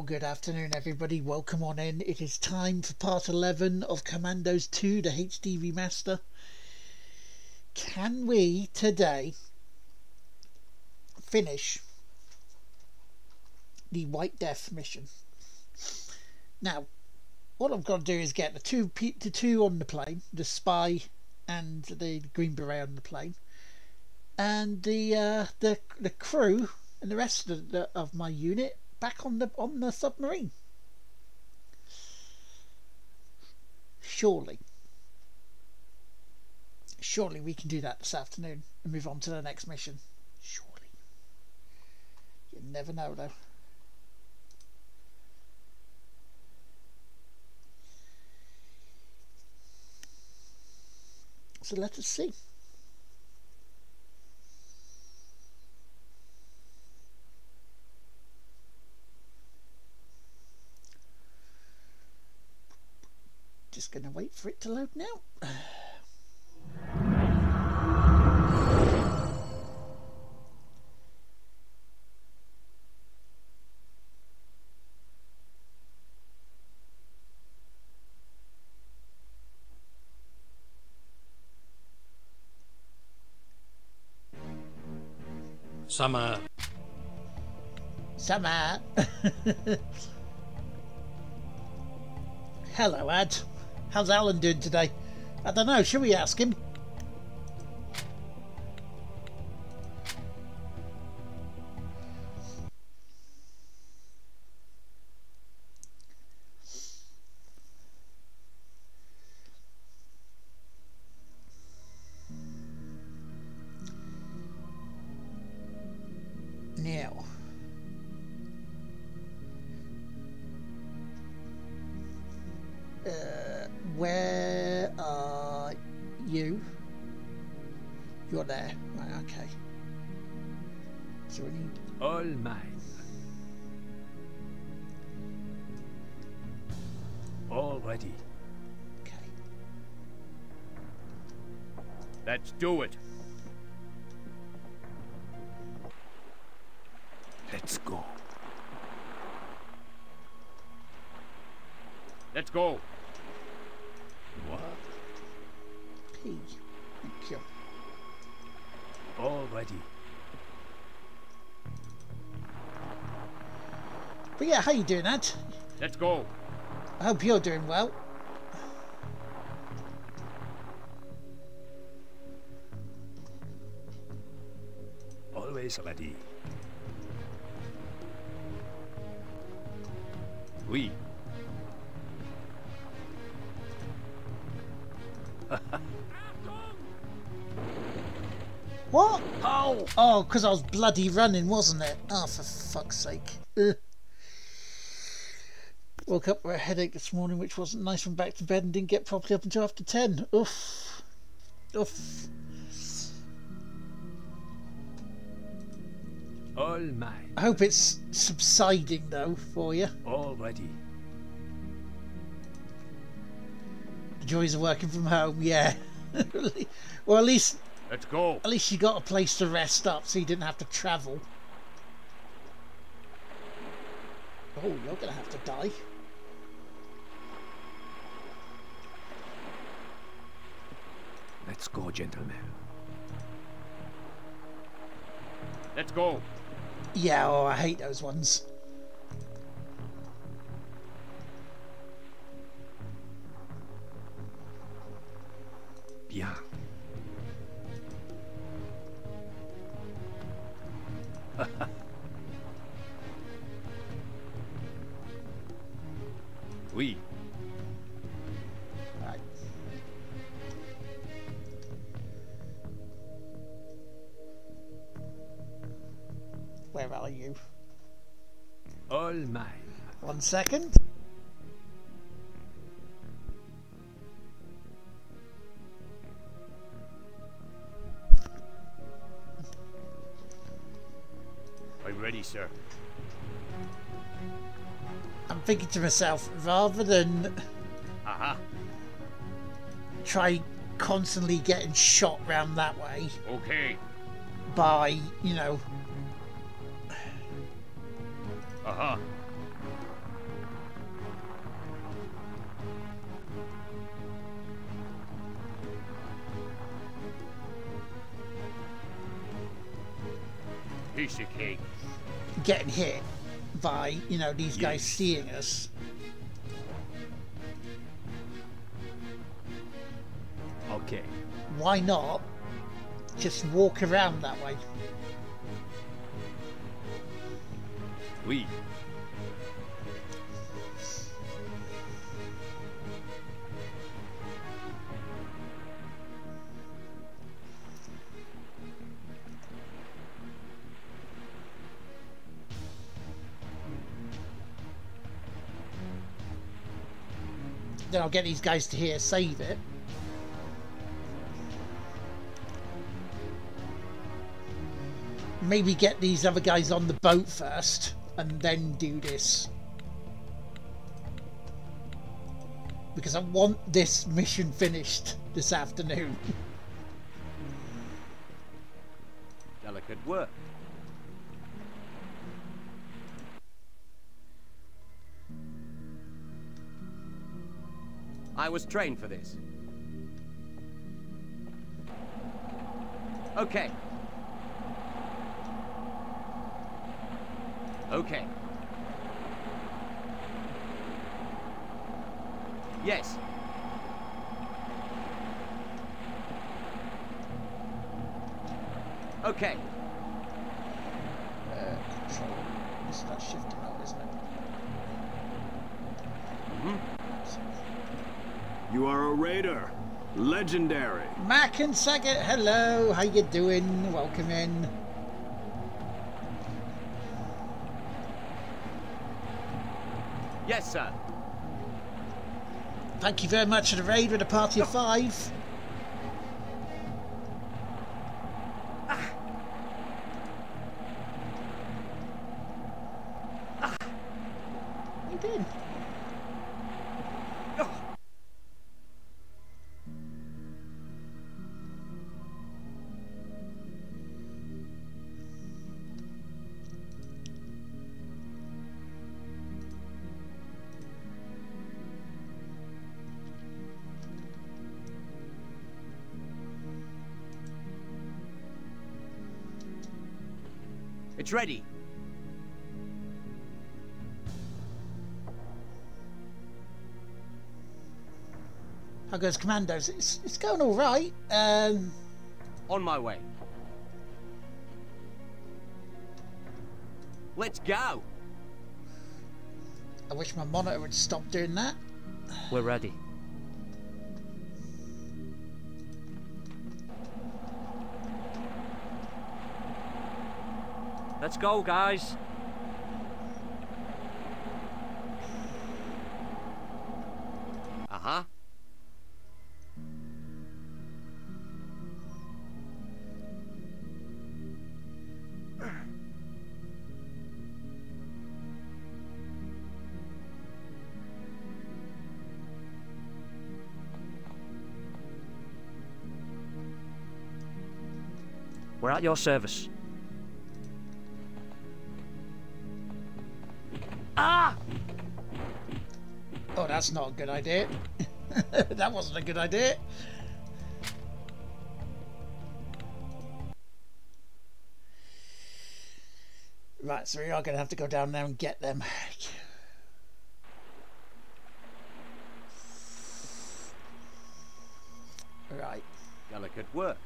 good afternoon everybody, welcome on in. It is time for part 11 of Commandos 2, the HD Remaster. Can we today finish the White Death mission? Now, what I've got to do is get the two on the plane, the spy and the Green Beret on the plane, and the crew and the rest of my unit back on the submarine. Surely we can do that this afternoon and move on to the next mission. Surely. You never know though. So let us see. Just going to wait for it to load now. Summer. Hello, Ad. How's Alan doing today? I don't know, should we ask him? Now, where are you? You're there, right? Okay. So we need All mine. All ready. Okay. Let's do it. Let's go. Let's go. What? P. Thank you. All ready. But yeah, how you doing, Ad? Let's go. I hope you're doing well. Always ready. Oui. What? How? Oh, because I was bloody running, wasn't it? Oh, for fuck's sake. Woke up with a headache this morning, which wasn't nice. Went back to bed and didn't get properly up until after 10. Oof. Oof. All mine. I hope it's subsiding, though, for you. All ready. The joys of working from home, yeah. Well, at least... Let's go. At least you got a place to rest up so you didn't have to travel. Oh, you're going to have to die. Let's go, gentlemen. Let's go. Yeah, oh, I hate those ones. Bien. Oui. Right. Where are you? All mine. 1 second. I'm ready, sir. I'm thinking to myself, rather than try constantly getting shot round that way Okay. by, you know, Piece of cake. getting hit by, you know, these guys Yes. seeing us. Okay. Why not just walk around that way? Oui. Then I'll get these guys to here, save it. Maybe get these other guys on the boat first and then do this. Because I want this mission finished this afternoon. Delicate work. I was trained for this. Okay. Okay. Yes. Okay. Control. This is not shifting out, isn't it? You are a raider. Legendary. Mac and Saget, hello. How you doing? Welcome in. Yes, sir. Thank you very much for the raid with a party of 5. What are you doing? It's ready. How goes Commandos? It's going all right. On my way. Let's go. I wish my monitor would stop doing that. We're ready. Let's go, guys. Uh-huh. We're at your service. Ah! Oh, that's not a good idea. That wasn't a good idea. Right, so we are going to have to go down there and get them. Right. Delicate work.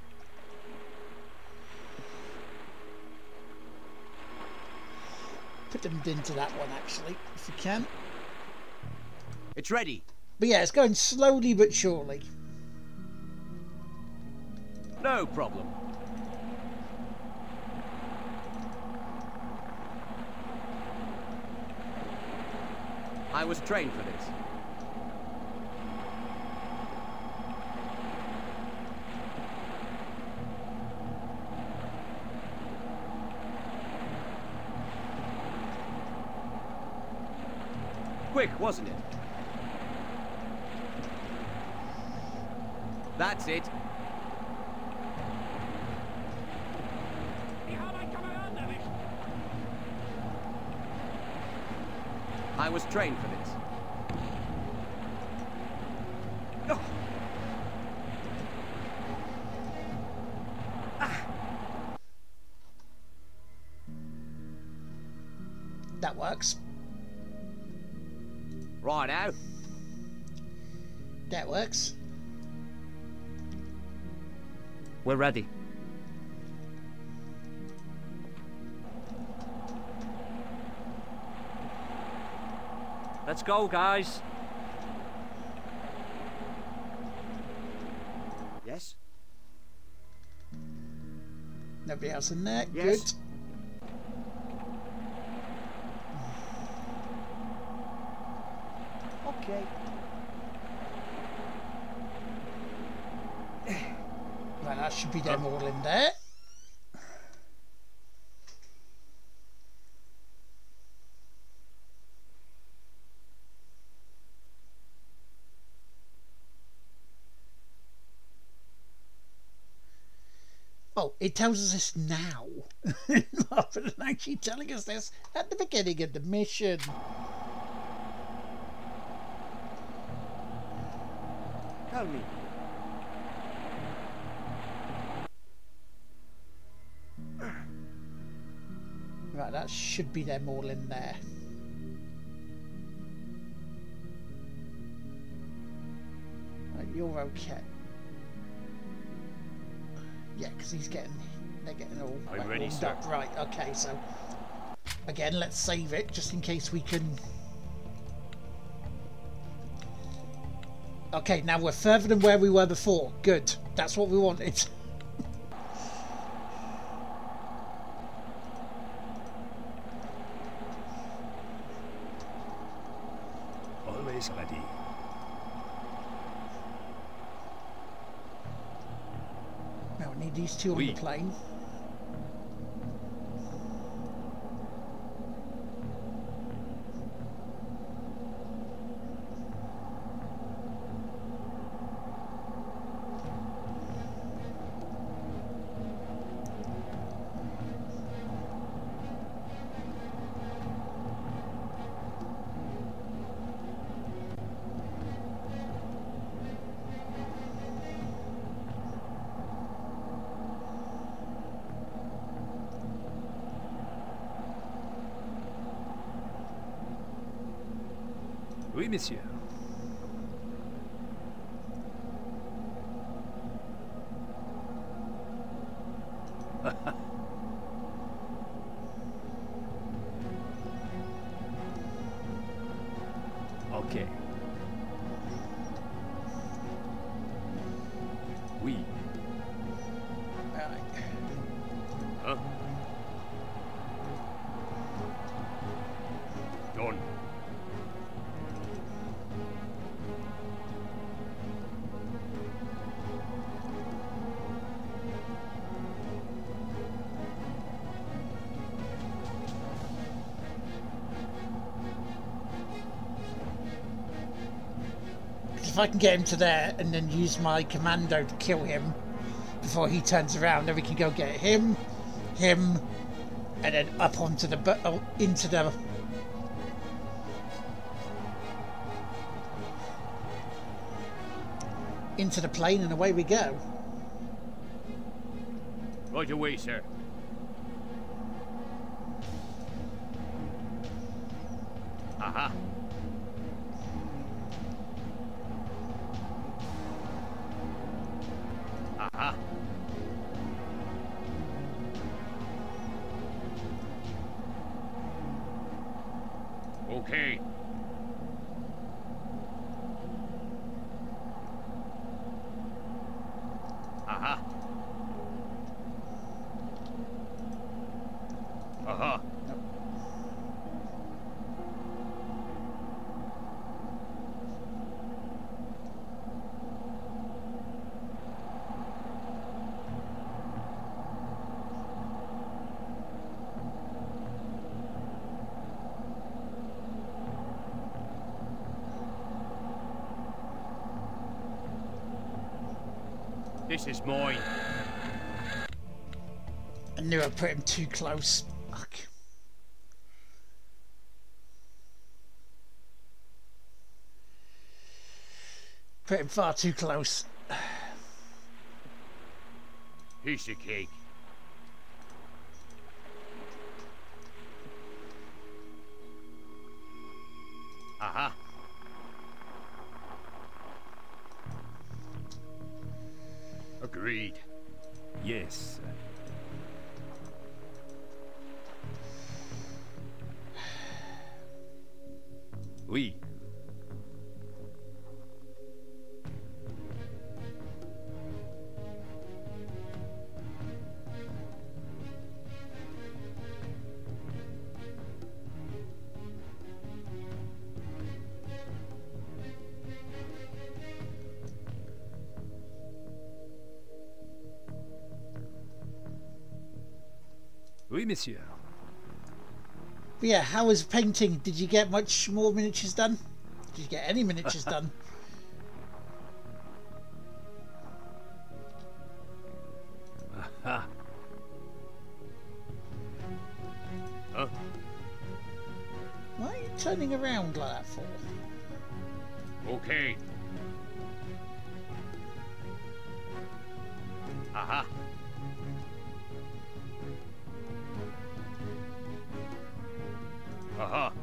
Put them into that one, actually, if we can. It's ready. But yeah, it's going slowly but surely. No problem. I was trained for this. Quick, wasn't it? That's it. I was trained for this. Oh. That works. Righto. That works. We're ready. Let's go, guys. Yes? Nobody else in there. Yes. Good. Okay. Right, that should be them all in there. Oh, it tells us this now, rather than actually telling us this at the beginning of the mission. Tell me. Right, that should be them all in there. Right, you're okay. Yeah, because they're getting all I'm like, ready, warmed sir. up. Right, okay, so again, let's save it just in case we can. Okay, now we're further than where we were before. Good, that's what we wanted. Always ready. Now we need these two on the plane. Oui, monsieur. Okay. Oui. Huh? Done. If I can get him to there and then use my commando to kill him before he turns around, then we can go get him, and then up onto the into the plane, and away we go. Right away, sir. Aha. Aha. Okay. Aha. Aha. This is mine. I knew I put him too close. Fuck. Put him far too close. Piece of cake. read. Yes, sir. Oui. Oui, monsieur. But yeah, how was painting? Did you get much more miniatures done? Did you get any miniatures done? Aha. Huh? Why are you turning around like that for? Okay. Aha. Aha.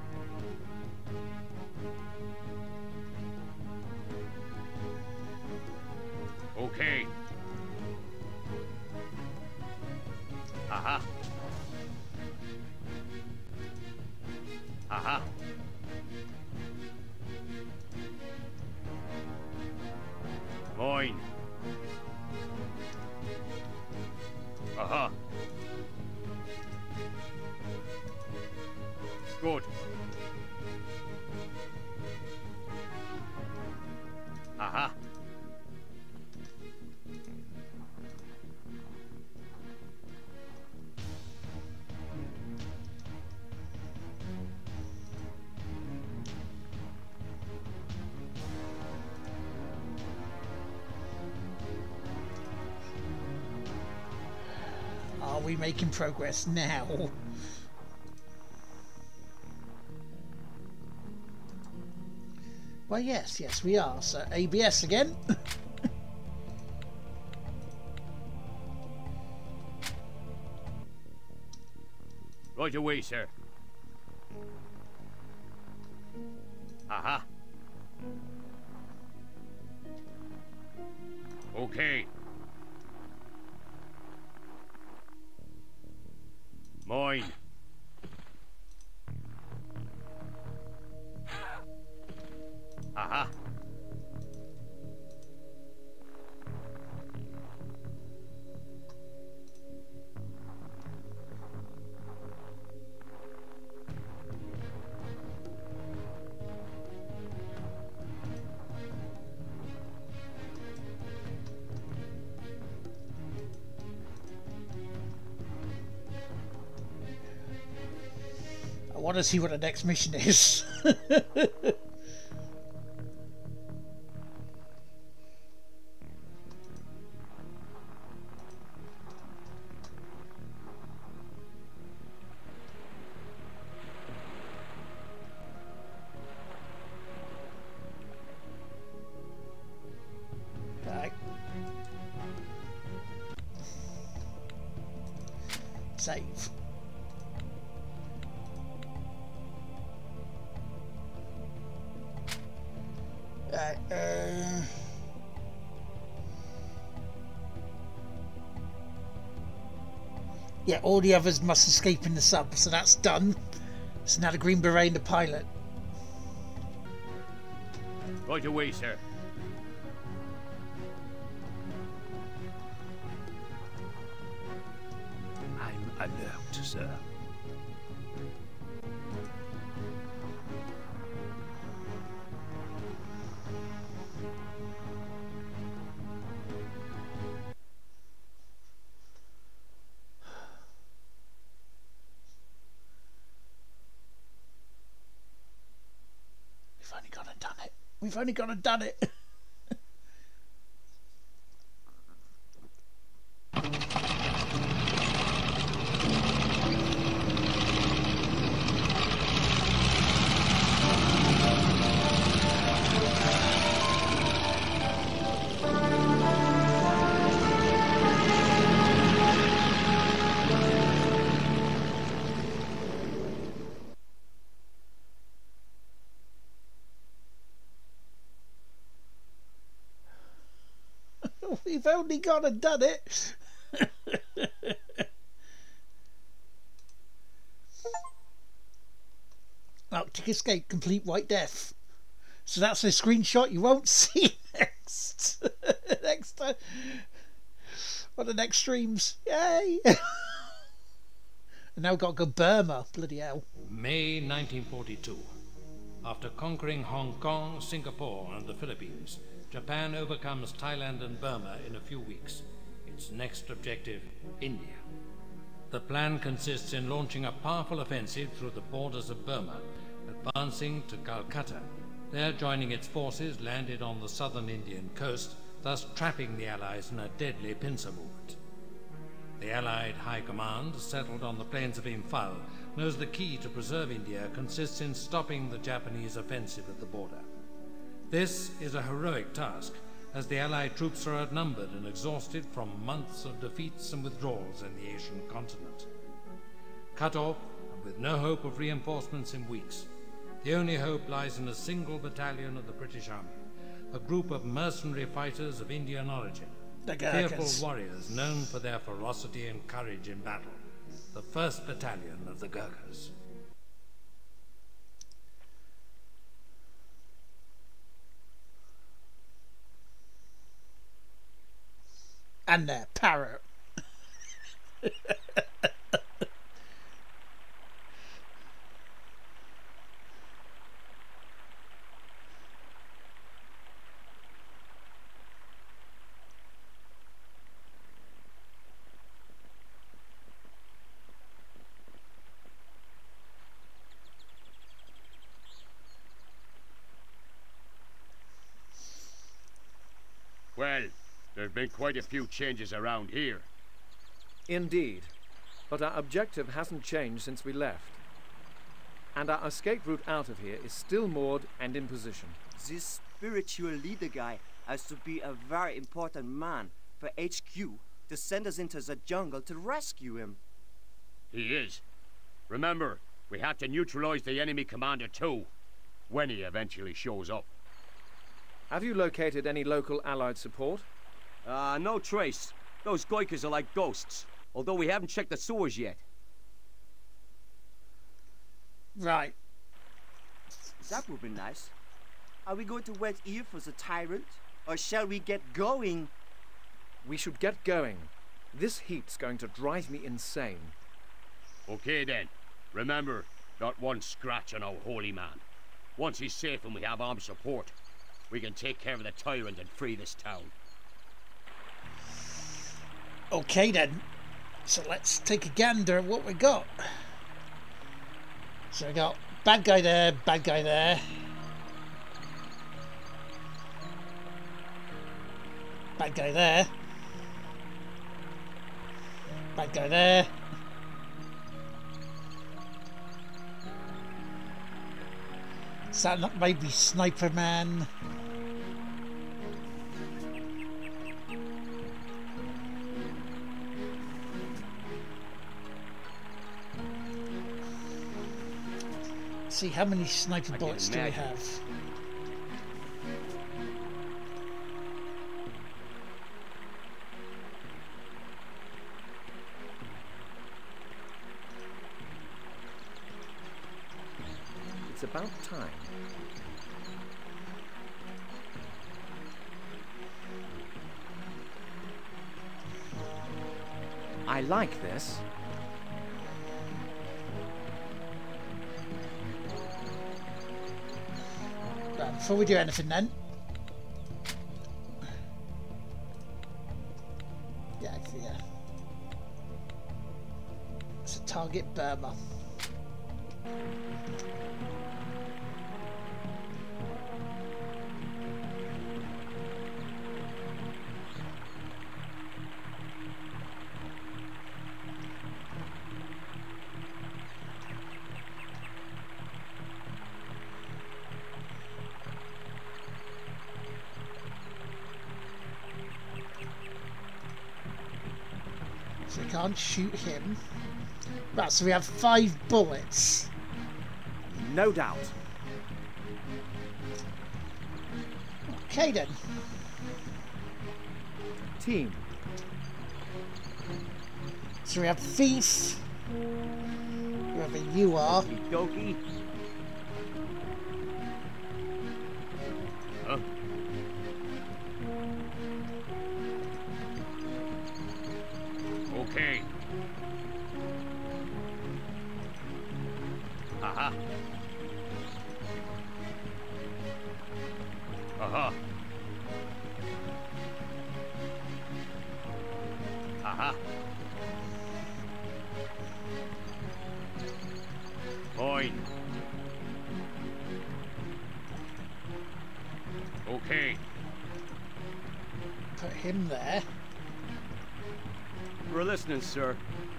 Okay. Aha. Aha. Moin. Aha. Good. Aha. Are we making progress now? Well, yes, we are. So ABS again. Right away, sir. Aha. Okay. Moin. Aha. I want to see what the next mission is. Right. Save. Yeah, all the others must escape in the sub, so that's done. So now the Green Beret and the pilot. Right away, sir. I'm alert, sir. We've only gone and done it. We've only gone and done it. We've only gone and done it. Arctic escape, complete white death. So that's a screenshot you won't see next next time on the next streams. Yay! And now we've got to go Burma. Bloody hell. May 1942. After conquering Hong Kong, Singapore and the Philippines, Japan overcomes Thailand and Burma in a few weeks. Its next objective, India. The plan consists in launching a powerful offensive through the borders of Burma, advancing to Calcutta. There, joining its forces, landed on the southern Indian coast, thus trapping the Allies in a deadly pincer movement. The Allied High Command, settled on the plains of Imphal, knows the key to preserve India consists in stopping the Japanese offensive at the border. This is a heroic task, as the Allied troops are outnumbered and exhausted from months of defeats and withdrawals in the Asian continent. Cut off, and with no hope of reinforcements in weeks, the only hope lies in a single battalion of the British Army, a group of mercenary fighters of Indian origin, fearful warriors known for their ferocity and courage in battle, the 1st Battalion of the Gurkhas. And their parrot. Well, there have been quite a few changes around here. Indeed, but our objective hasn't changed since we left. And our escape route out of here is still moored and in position. This spiritual leader guy has to be a very important man for HQ to send us into the jungle to rescue him. He is. Remember, we have to neutralize the enemy commander too, when he eventually shows up. Have you located any local Allied support? No trace. Those Goikas are like ghosts, although we haven't checked the sewers yet. Right. That would be nice. Are we going to wait here for the tyrant? Or shall we get going? We should get going. This heat's going to drive me insane. Okay then. Remember, not one scratch on our holy man. Once he's safe and we have armed support, we can take care of the tyrant and free this town. Okay then. So let's take a gander at what we got. So we got bad guy there, bad guy there. Bad guy there. Bad guy there. Is that not maybe Sniper Man? See how many sniper bullets do we have? It's about time. I like this. Right, before we do anything then. Yeah. So target Burma. So we can't shoot him. Right, so we have 5 bullets. No doubt. Okay then. team. So we have Thief, whoever you are. Dokie. Huh? Okay. Aha. Aha. Aha. Fine. Okay. Put him there. We're listening, sir.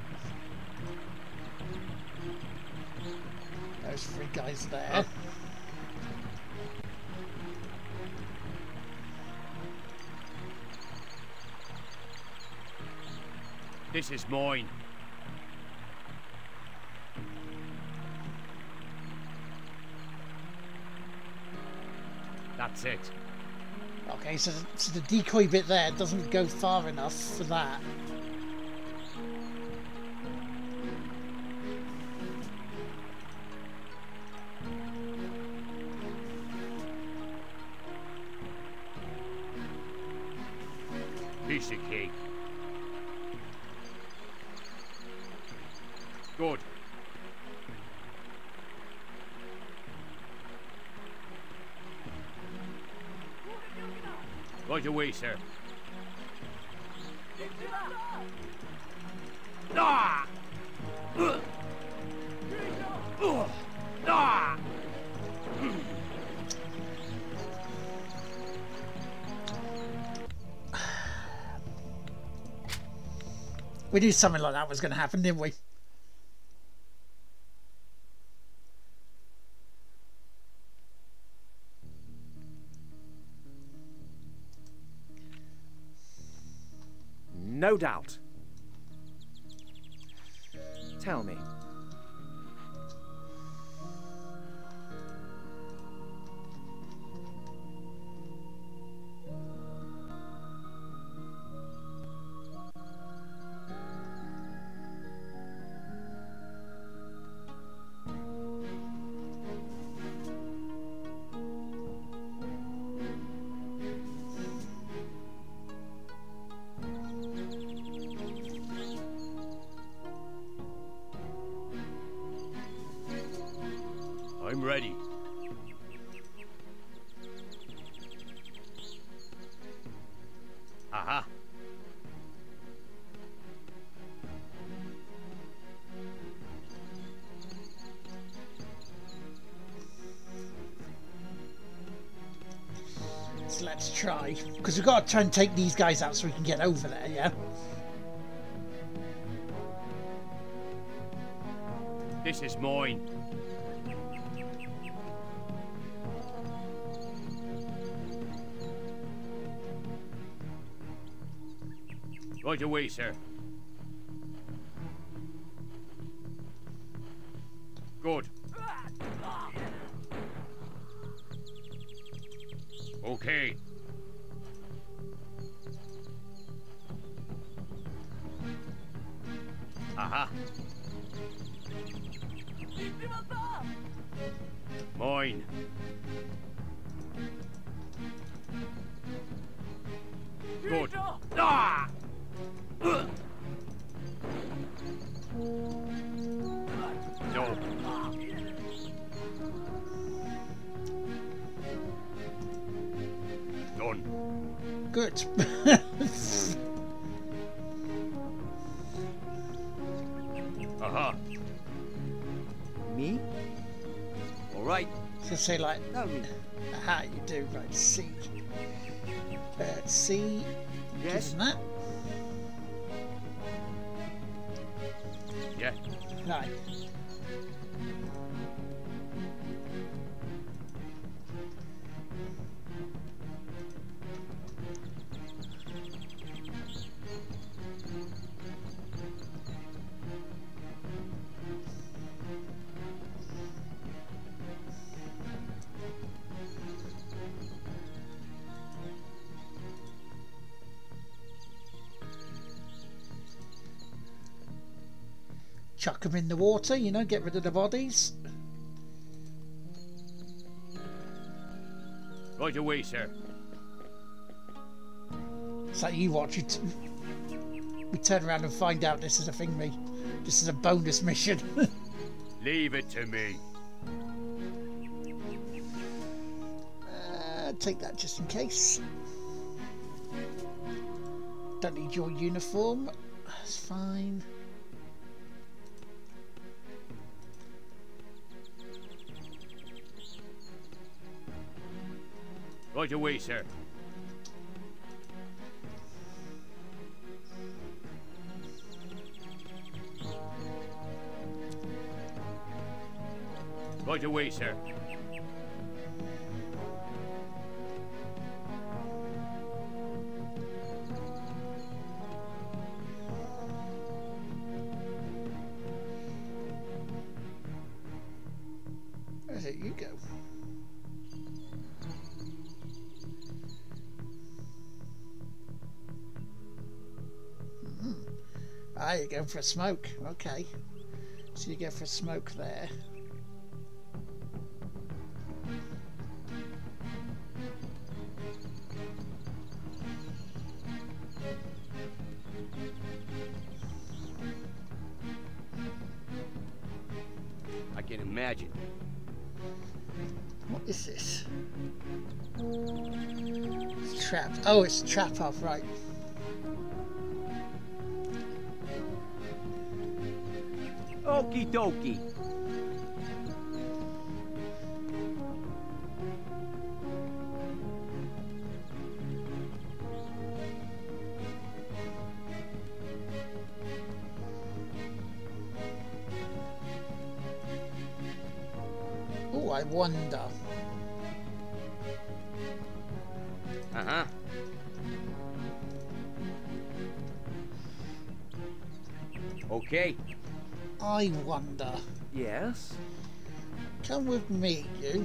Those 3 guys there. This is mine. That's it. Okay, so the decoy bit there doesn't go far enough for that. Piece of cake. Good. Right away, sir. Ah! Ah! We knew something like that was going to happen, didn't we? No doubt. Tell me. I'm ready. Aha. So let's try. Because we've got to try and take these guys out so we can get over there, yeah? This is mine. Right away, sir. Good. Okay. Aha. Mine. Good. Ah! No. Done. Good. Aha. Me? All right. So say like, Tell me. aha, you do, right, C. C. Yes? Give him that. Yeah. Right. chuck them in the water, you know, get rid of the bodies. Right away, sir. So you watch it. We turn around and find out this is a thingy. This is a bonus mission. Leave it to me. Take that just in case. Don't need your uniform. That's fine. Right away, sir. Right away, sir. Where's it you go? Ah, you're going for a smoke. Okay. So you go for a smoke there. I can imagine. What is this? It's trapped. Oh, it's trap off, right. Okie dokie. Oh, I wonder. Uh-huh. Okay. I wonder. Yes? Come with me, you.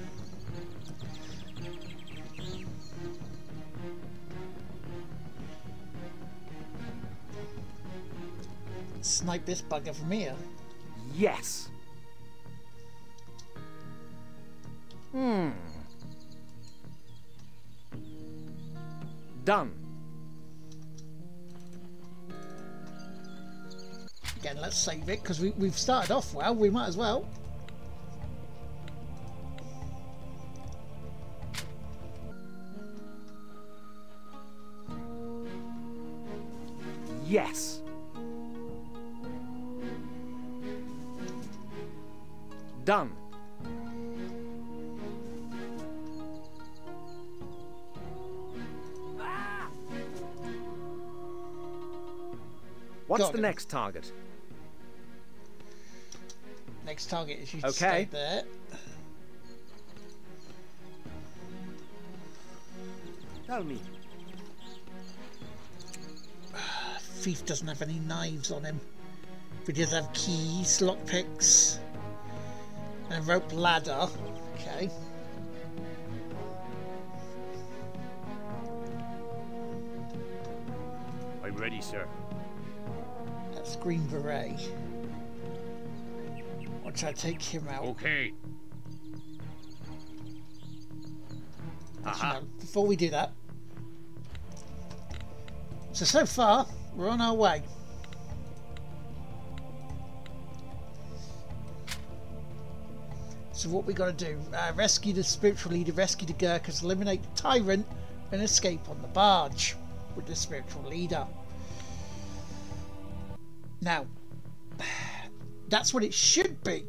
Snipe this bugger from here. Yes! Done. Again, let's save it because we've started off well. We might as well. Yes. Done. What's Got the it. next target? Next target is you Okay. stay there. Tell me. Thief doesn't have any knives on him. But he does have keys, lockpicks, and a rope ladder. Okay. I'm ready, sir. That's Green Beret. Watch I take him out. Okay. Actually, no, before we do that. So far, we're on our way. So what we got to do? Rescue the spiritual leader, rescue the Gurkhas, eliminate the tyrant, and escape on the barge with the spiritual leader. Now, that's what it should be.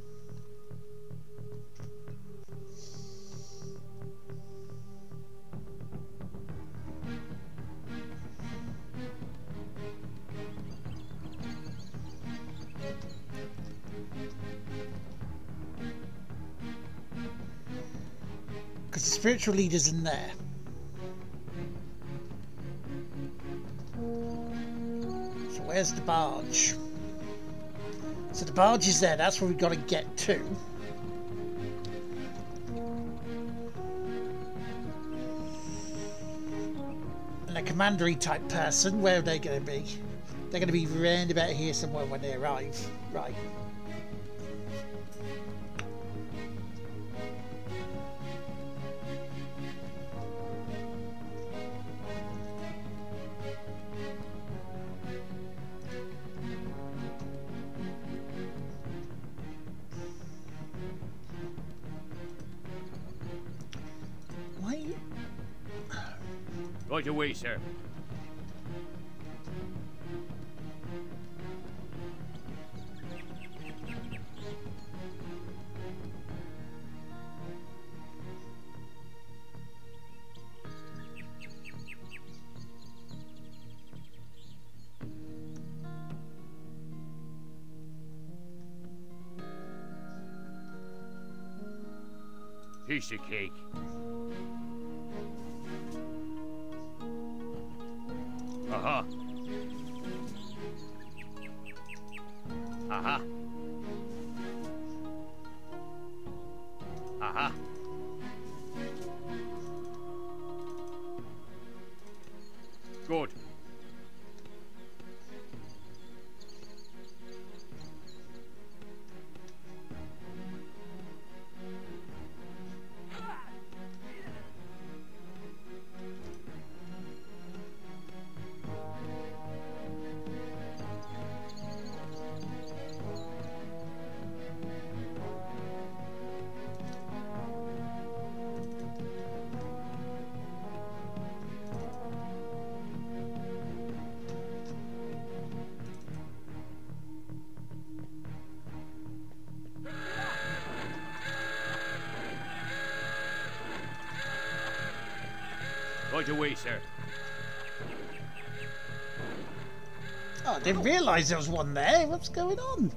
Because the spiritual leader's in there. So where's the barge? So the barge is there, that's where we've got to get to. And a commandery type person, where are they going to be? They're going to be round about here somewhere when they arrive. Right. Why? Right away, sir. Piece of cake. Aha. Aha. Aha. Good. Right away, sir. Oh, I didn't realise there was one there. What's going on?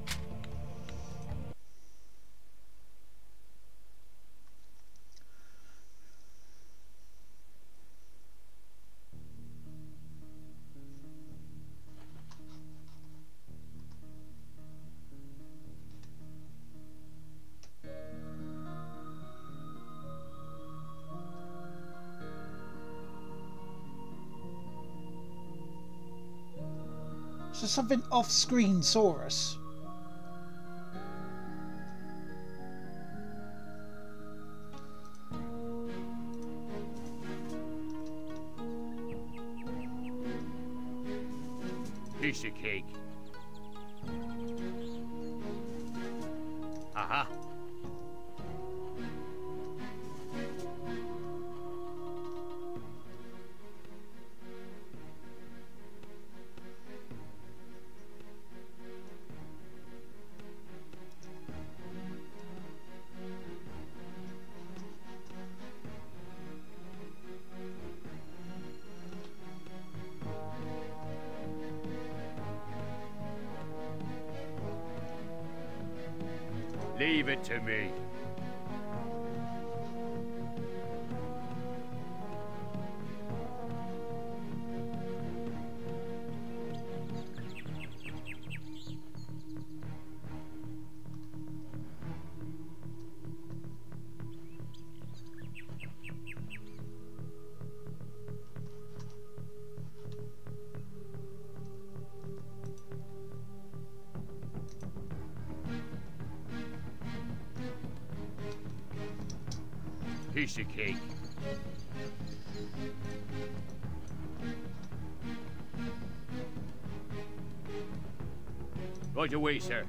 So something off-screen saw us. Piece of cake. Aha. Leave it to me. Piece of cake. Right away, sir.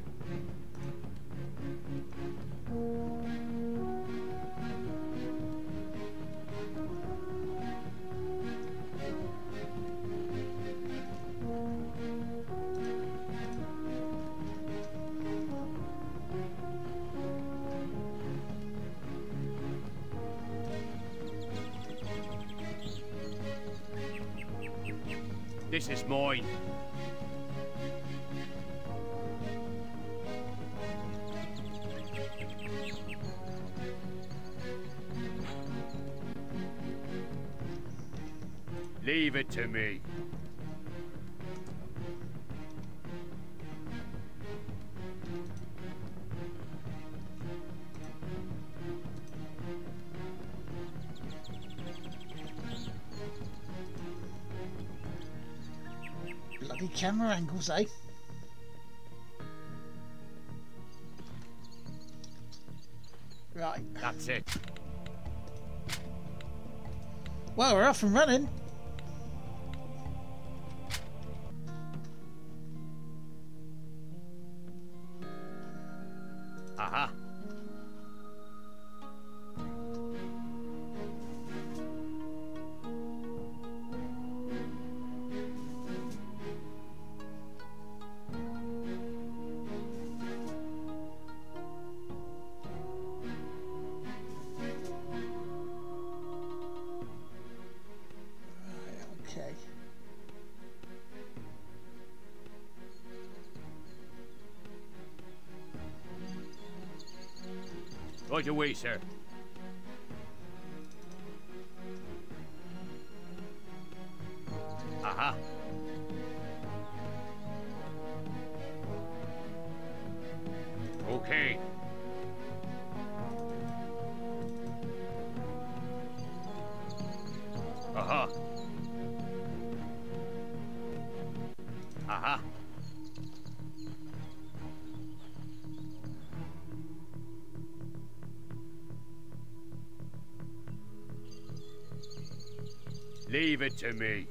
This is mine. Leave it to me. Body camera angles, eh? Right. That's it. Well, we're off and running. Aha. Okay. Right away, sir. Aha. Okay. Aha. Aha. Leave it to me.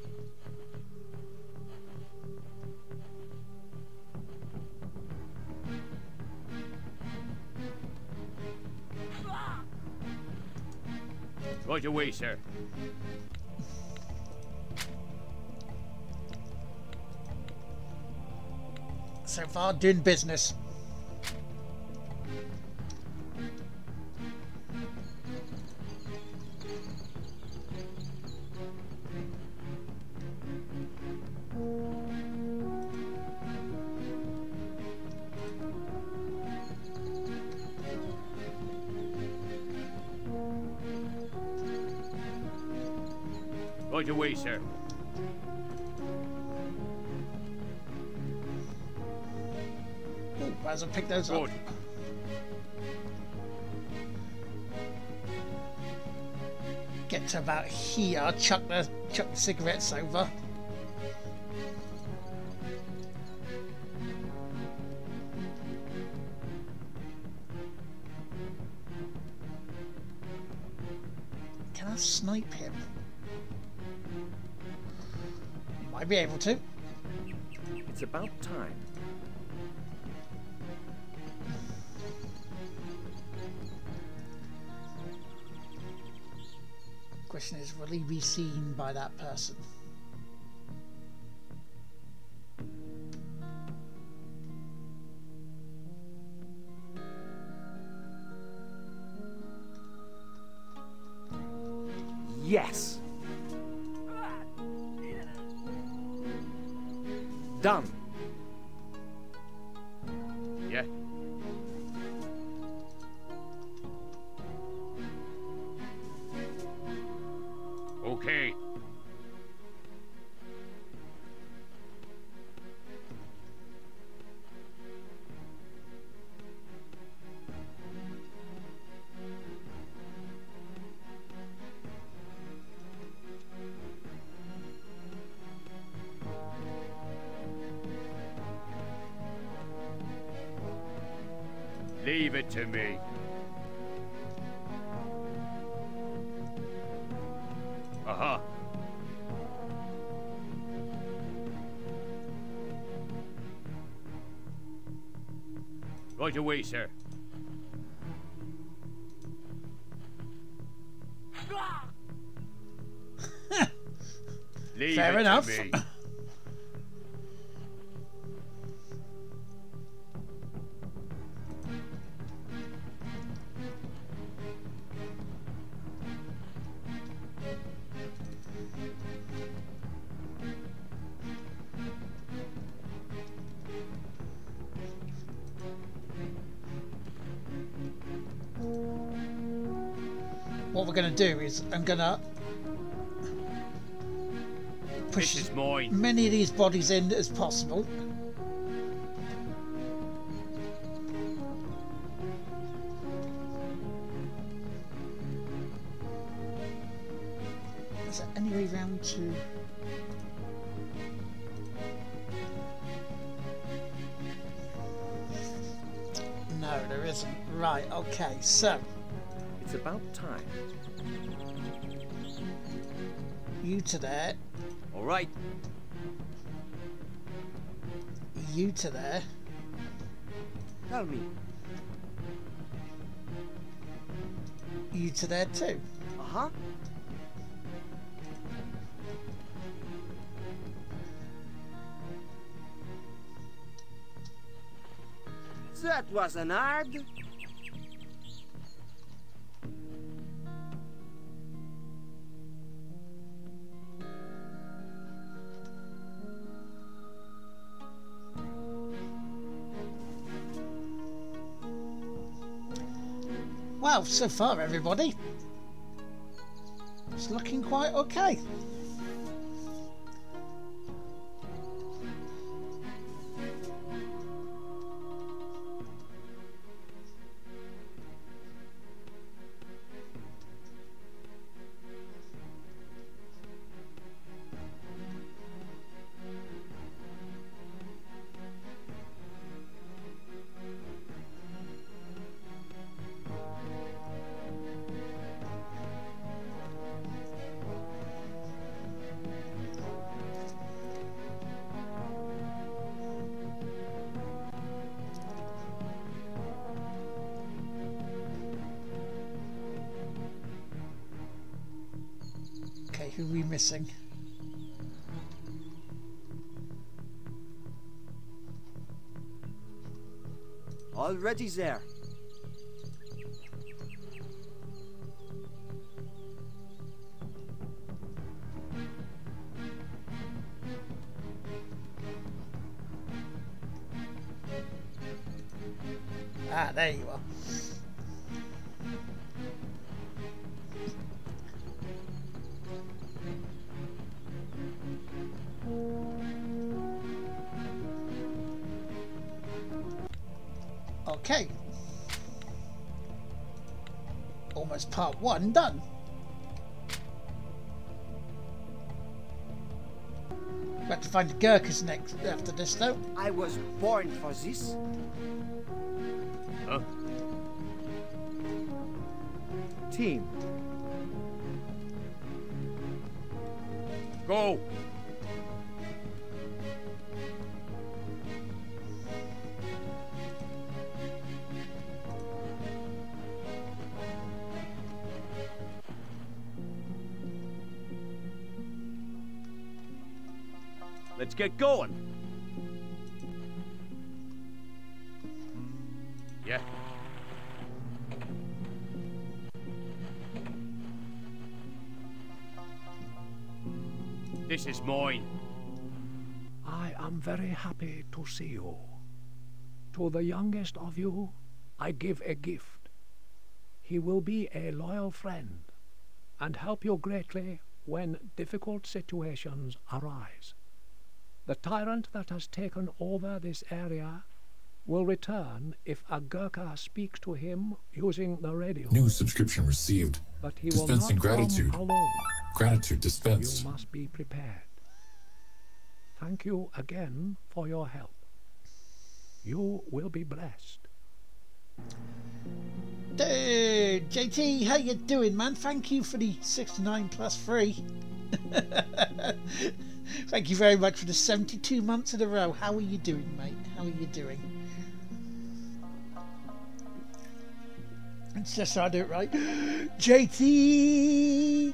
Right away, sir. So far, doing business. Right away, sir. Ooh, might as well pick those Good. up. Get to about here, chuck the cigarettes over. Can I snipe him? Might be able to. It's about time. Question is, will he be seen by that person? Yes. Done. Yeah. Okay. Leave it to me. Aha. Right away, sir. Leave Fair it enough. to me. What we're going to do is I'm going to push This is as mine. many of these bodies in as possible. Is there any way round to... Right, okay, so It's about time. you to there, All right. you to there. Tell me. You to there too. Uh-huh. That wasn't hard. Well, so far everybody, it's looking quite okay. Okay, who are we missing? Already there. Ah, there you are. Okay. Almost part one done. We have to find the Gurkhas next after this though. I was born for this. Huh? Team, Go! Let's get going. Yeah. This is mine. I am very happy to see you. To the youngest of you, I give a gift. He will be a loyal friend and help you greatly when difficult situations arise. The tyrant that has taken over this area will return if a Gurkha speaks to him using the radio. New subscription received. But he Dispensing will not gratitude. come alone. Gratitude dispensed. You must be prepared. Thank you again for your help. You will be blessed. Dude, JT, how you doing, man? Thank you for the 69 plus 3. Thank you very much for the 72 months in a row. How are you doing, mate? How are you doing? It's just so I do it right. JT!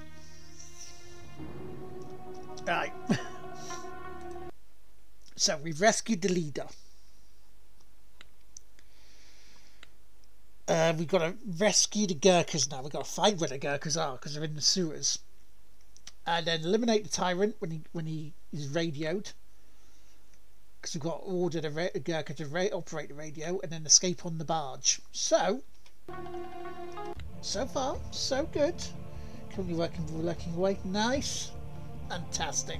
Right. So we've rescued the leader. We've got to rescue the Gurkhas now. We've got to find where the Gurkhas are because they're in the sewers. And then eliminate the tyrant when he is radioed. Because we've got to order the Gurkha to operate the radio and then escape on the barge. So far, so good. Currently working away. Nice. Fantastic.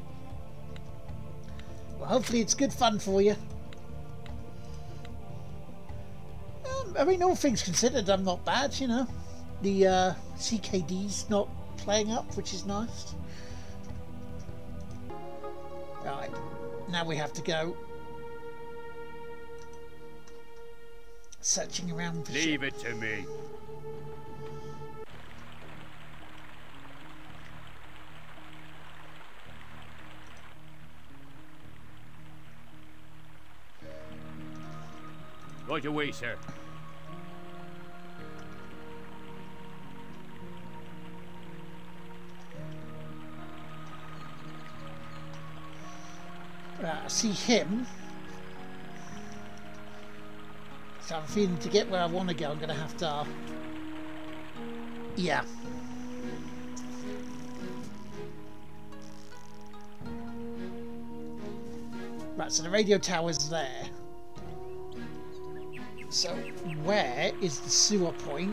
Well, hopefully it's good fun for you. I mean, all things considered, I'm not bad, you know. The CKD's not playing up, which is nice. Right, now we have to go Searching around for Leave it to me. Right away, sir. I see him. So I'm feeling to get where I want to go, I'm going to have to... yeah. Right, so the radio tower's there. So where is the sewer point?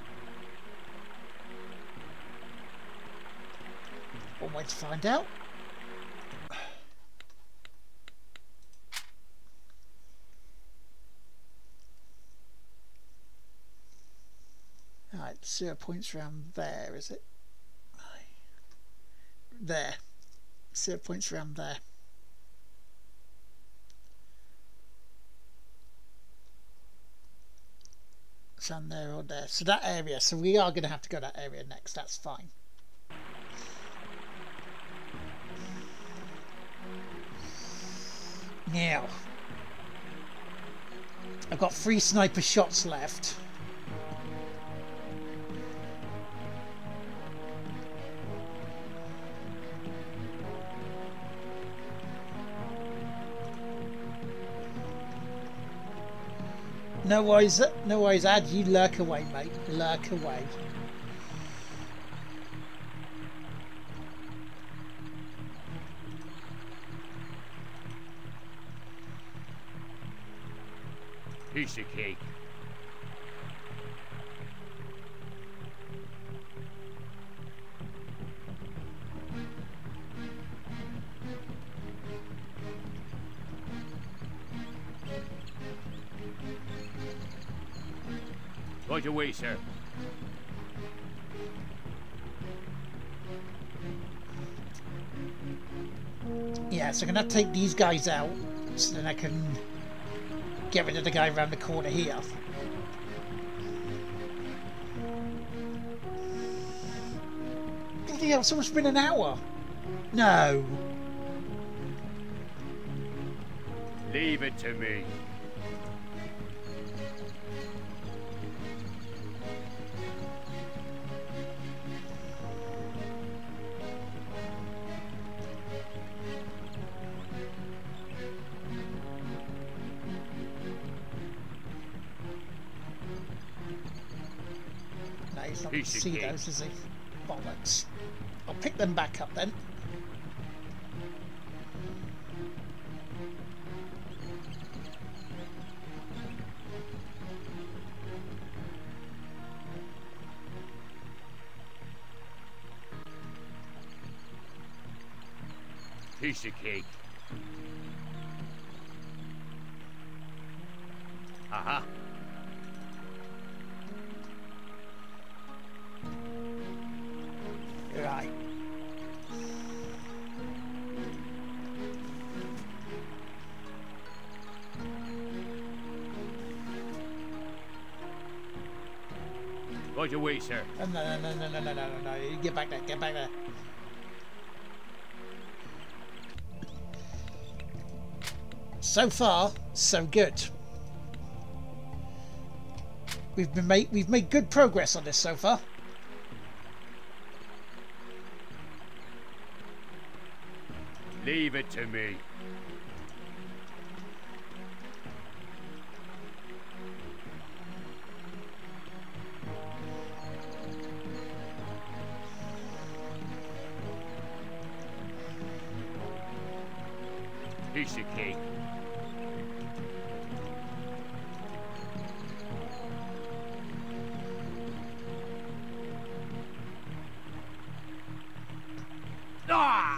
One way to find out. Right, 0 points around there, is it? There. 0 points around there. Down there or there. So that area. So we are going to have to go that area next. That's fine. Now, I've got 3 sniper shots left. No worries, Ad, you lurk away, mate. Lurk away. Piece of cake. Right away, sir. Yeah, so I'm going to have to take these guys out so then I can get rid of the guy around the corner here. Bloody hell, it's almost been an hour. No. Leave it to me. No, he's not going to see those, is he? Bollocks. I'll pick them back up then. Piece of cake. Aha. Right. Right away, sir. No. You get back there, get back there. So far, so good. We've made good progress on this so far. Leave it to me. Piece of cake. Ah!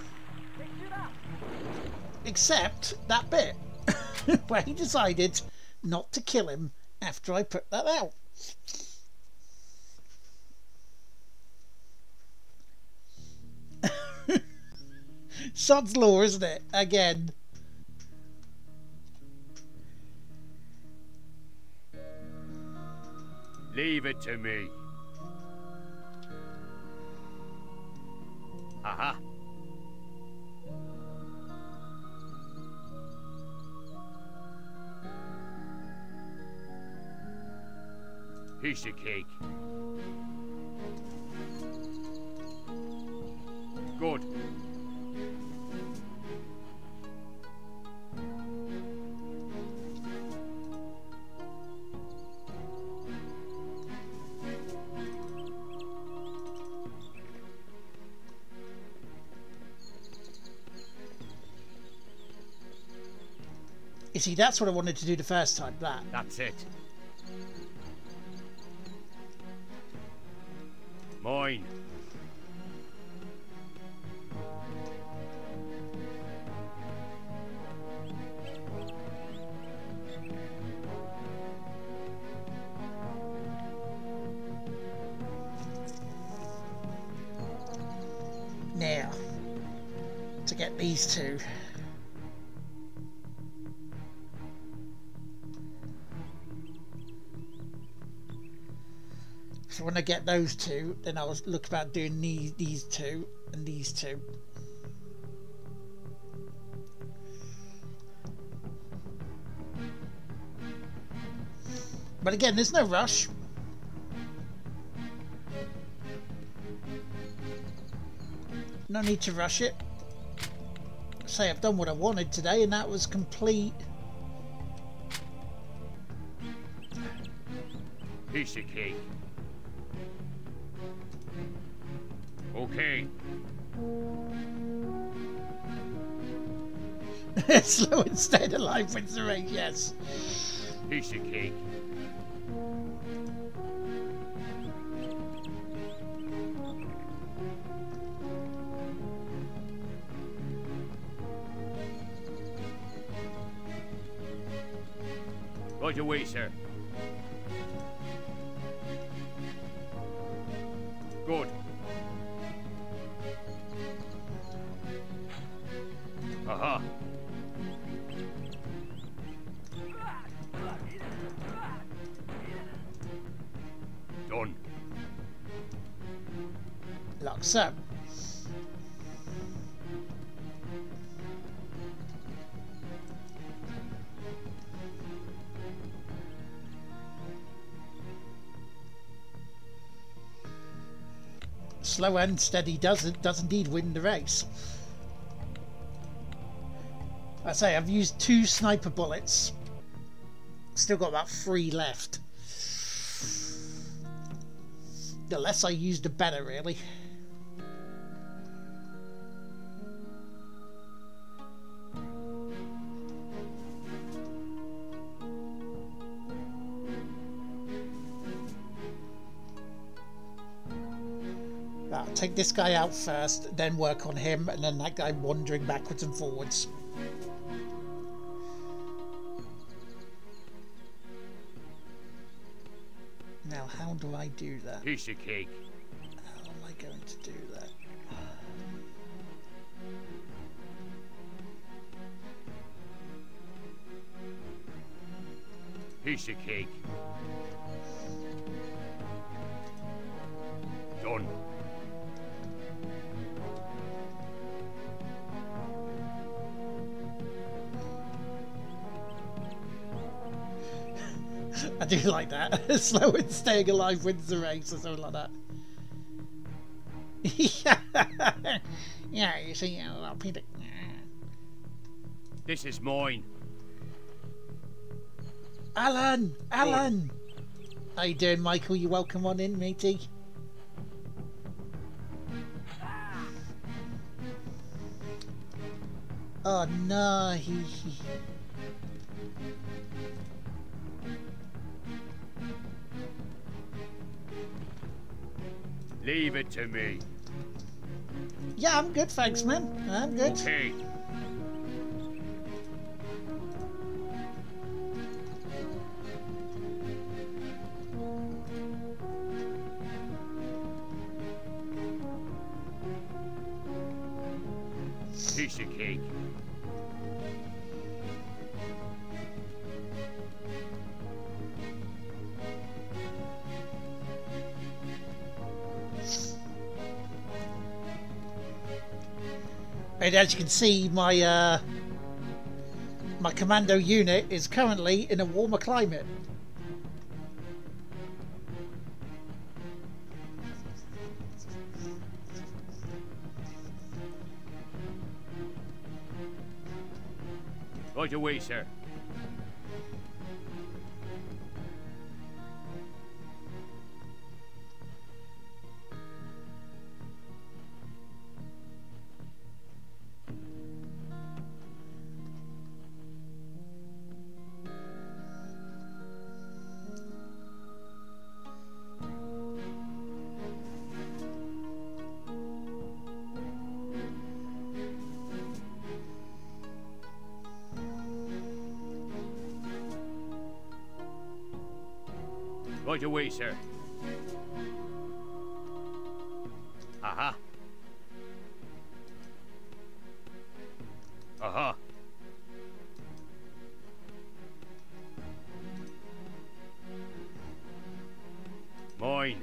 Except that bit where he decided not to kill him after I put that out. Sod's law, isn't it? Again. Leave it to me. Aha. Piece of cake. Good. You see, that's what I wanted to do the first time, that. That's it. Mine. Now, to get these two. So when I get those two, then I'll look about doing these two and these two. But again, there's no rush. No need to rush it. Say I've done what I wanted today, and that was complete. Piece of cake. Okay. Slow and stayed alive wins the race, yes. Piece of cake. Right away, sir. Good. Aha. Done. Locks up. Slow and steady does indeed win the race. I say I've used 2 sniper bullets. Still got about 3 left. The less I use, the better, really. I'll take this guy out first, then work on him, and then that guy wandering backwards and forwards. Now, how do I do that? Piece of cake. How am I going to do that? Piece of cake. Done. I do like that. Slow and staying alive wins the race or something like that. Yeah, you see, Peter. This is mine. Alan! Alan! How you doing, Michael? You welcome on in, matey. Oh no, he... Leave it to me. Yeah, I'm good, thanks, man. I'm good. Okay. Piece of cake. And as you can see, my my commando unit is currently in a warmer climate. Right away, sir. Right away, sir. Aha. Aha. Mine.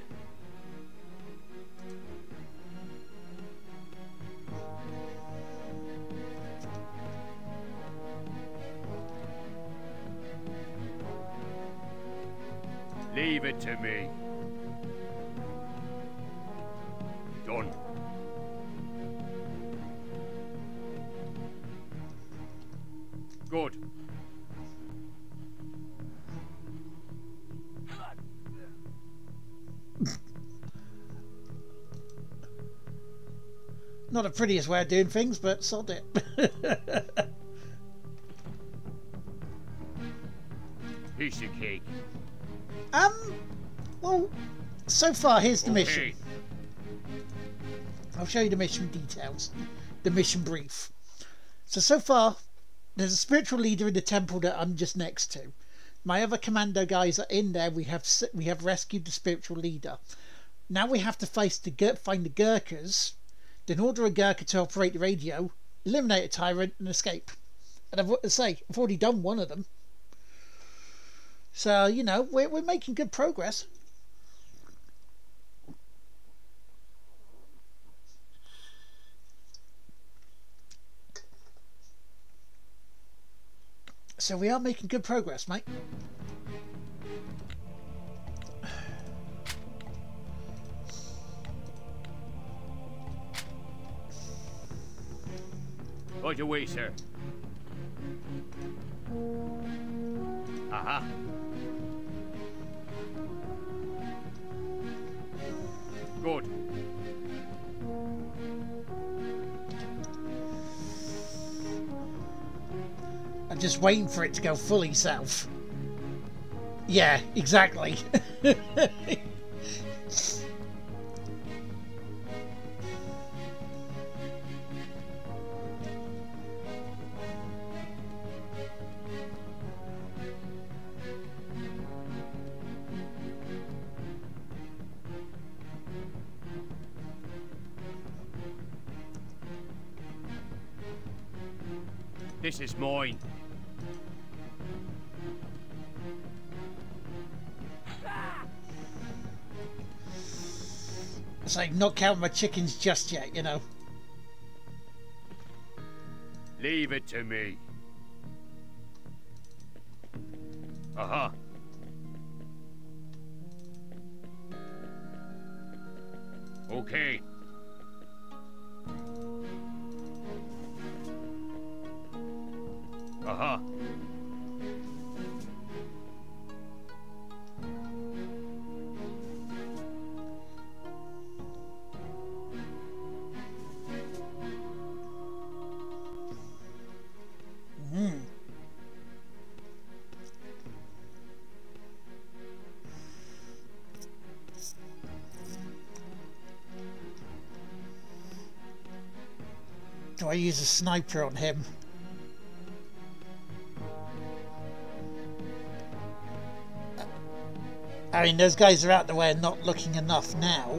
Leave it to me. Done. Good. Not the prettiest way of doing things, but sod it. Piece of cake. Well, so far here's the mission. Okay. I'll show you the mission details, the mission brief. So far, there's a spiritual leader in the temple that I'm just next to. My other commando guys are in there. We have rescued the spiritual leader. Now we have to find the Gurkhas, then order a Gurkha to operate the radio, eliminate a tyrant, and escape. And I've already done one of them. So, you know, we're making good progress. So we are making good progress, mate. Right away, sir. Aha. Good. I'm just waiting for it to go fully south. Yeah, exactly. This is mine. It's like not counting my chickens just yet, you know. Leave it to me. Aha. Okay. Aha. Do I use a sniper on him? I mean, those guys are out the way and not looking enough now.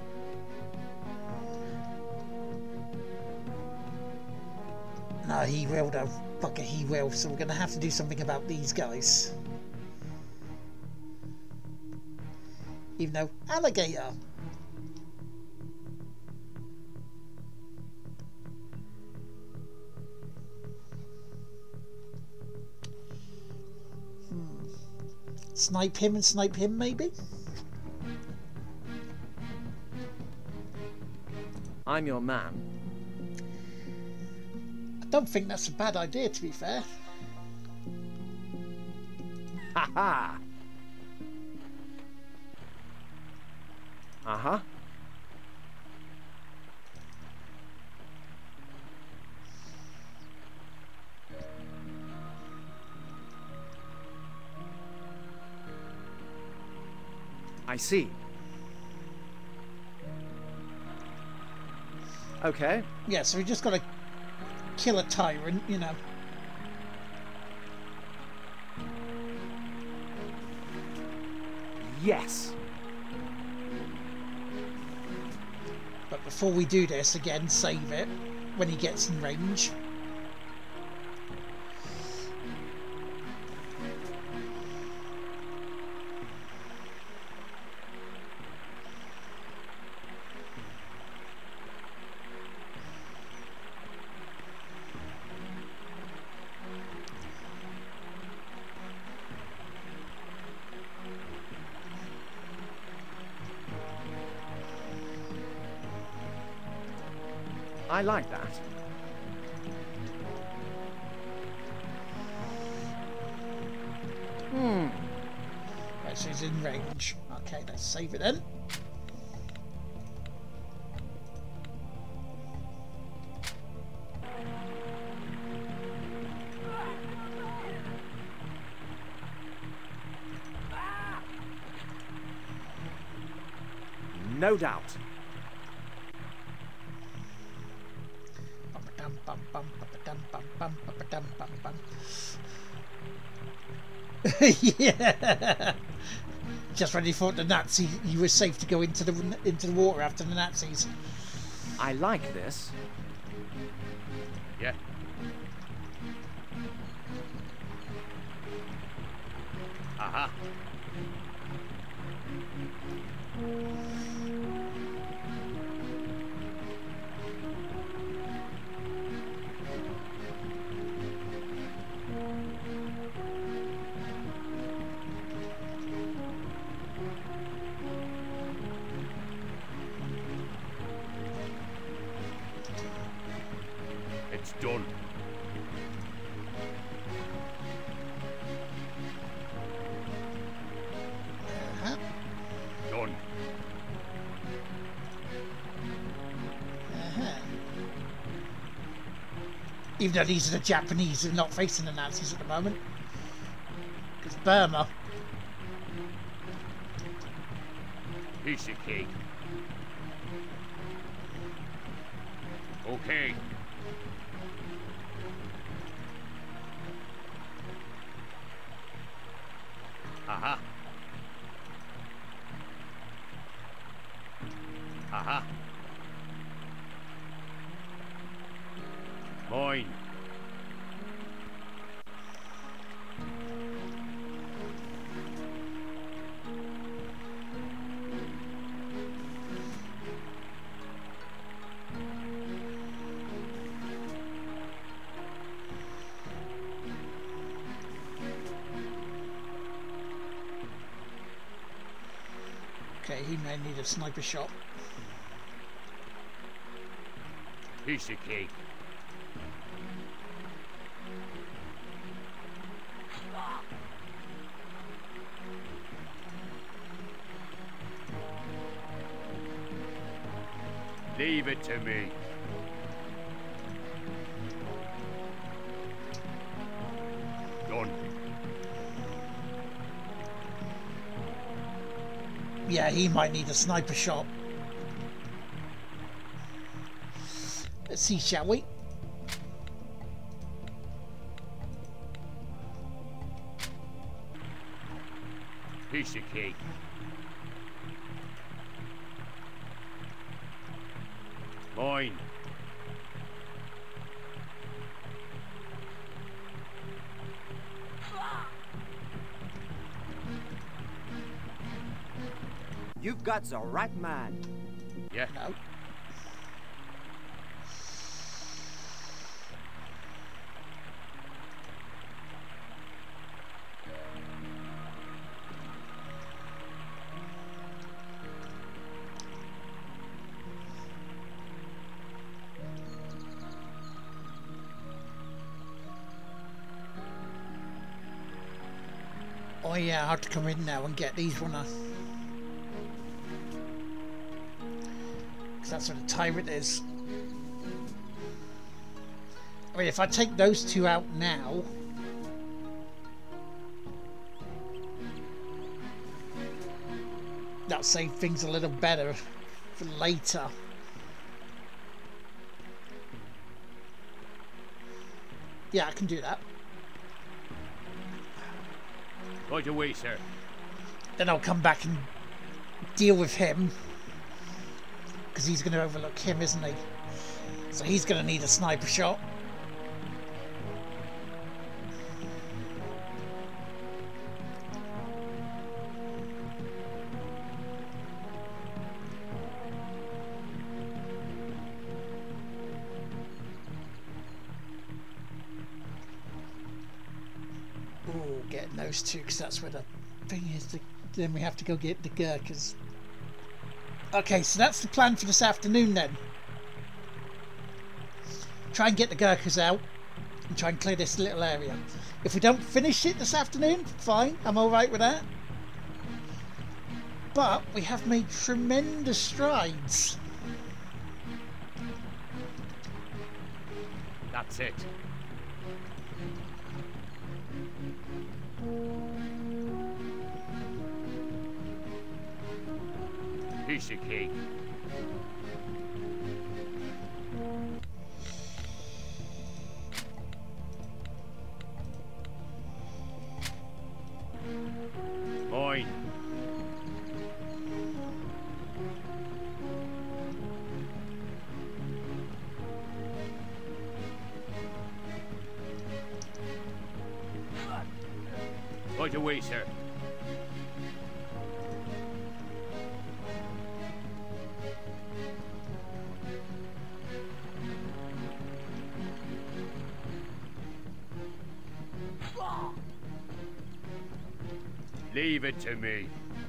No, he will though. Fuck it, he will. So we're going to have to do something about these guys. Even though, alligator. Snipe him and snipe him, maybe? I'm your man. I don't think that's a bad idea, to be fair. Ha ha! Uh-huh. I see. Okay. Yeah, so we just got to kill a tyrant, you know. Yes. But before we do this, again, save it when he gets in range. I like that. Right, so he's in range. Okay, let's save it then. No doubt. Yeah. Just when he thought the Nazi, he was safe to go into the water after the Nazis. I like this. Yeah. Aha. It's done. Uh-huh. Done. Uh-huh. Even though these are the Japanese who are not facing the Nazis at the moment. Because Burma. Piece of cake. Okay. Aha. Aha. Mine. Okay, he may need a sniper shot. Piece of cake. Leave it to me. Done. Yeah, he might need a sniper shot. Let's see, shall we? Piece of cake. Mine. You've got the right man. Yeah. No. Oh yeah, I have to come in now and get these, won't I? Because that's where the tyrant is. I mean, if I take those two out now... that'll save things a little better for later. Yeah, I can do that. Right away, sir. Then I'll come back and deal with him. Because he's going to overlook him, isn't he? So he's going to need a sniper shot. Getting those two, because that's where the thing is. Then we have to go get the Gurkhas. Okay, so that's the plan for this afternoon then. Try and get the Gurkhas out and try and clear this little area. If we don't finish it this afternoon, fine, I'm alright with that. But we have made tremendous strides. That's it. Piece of cake. Mine. Right away, sir. Leave it to me.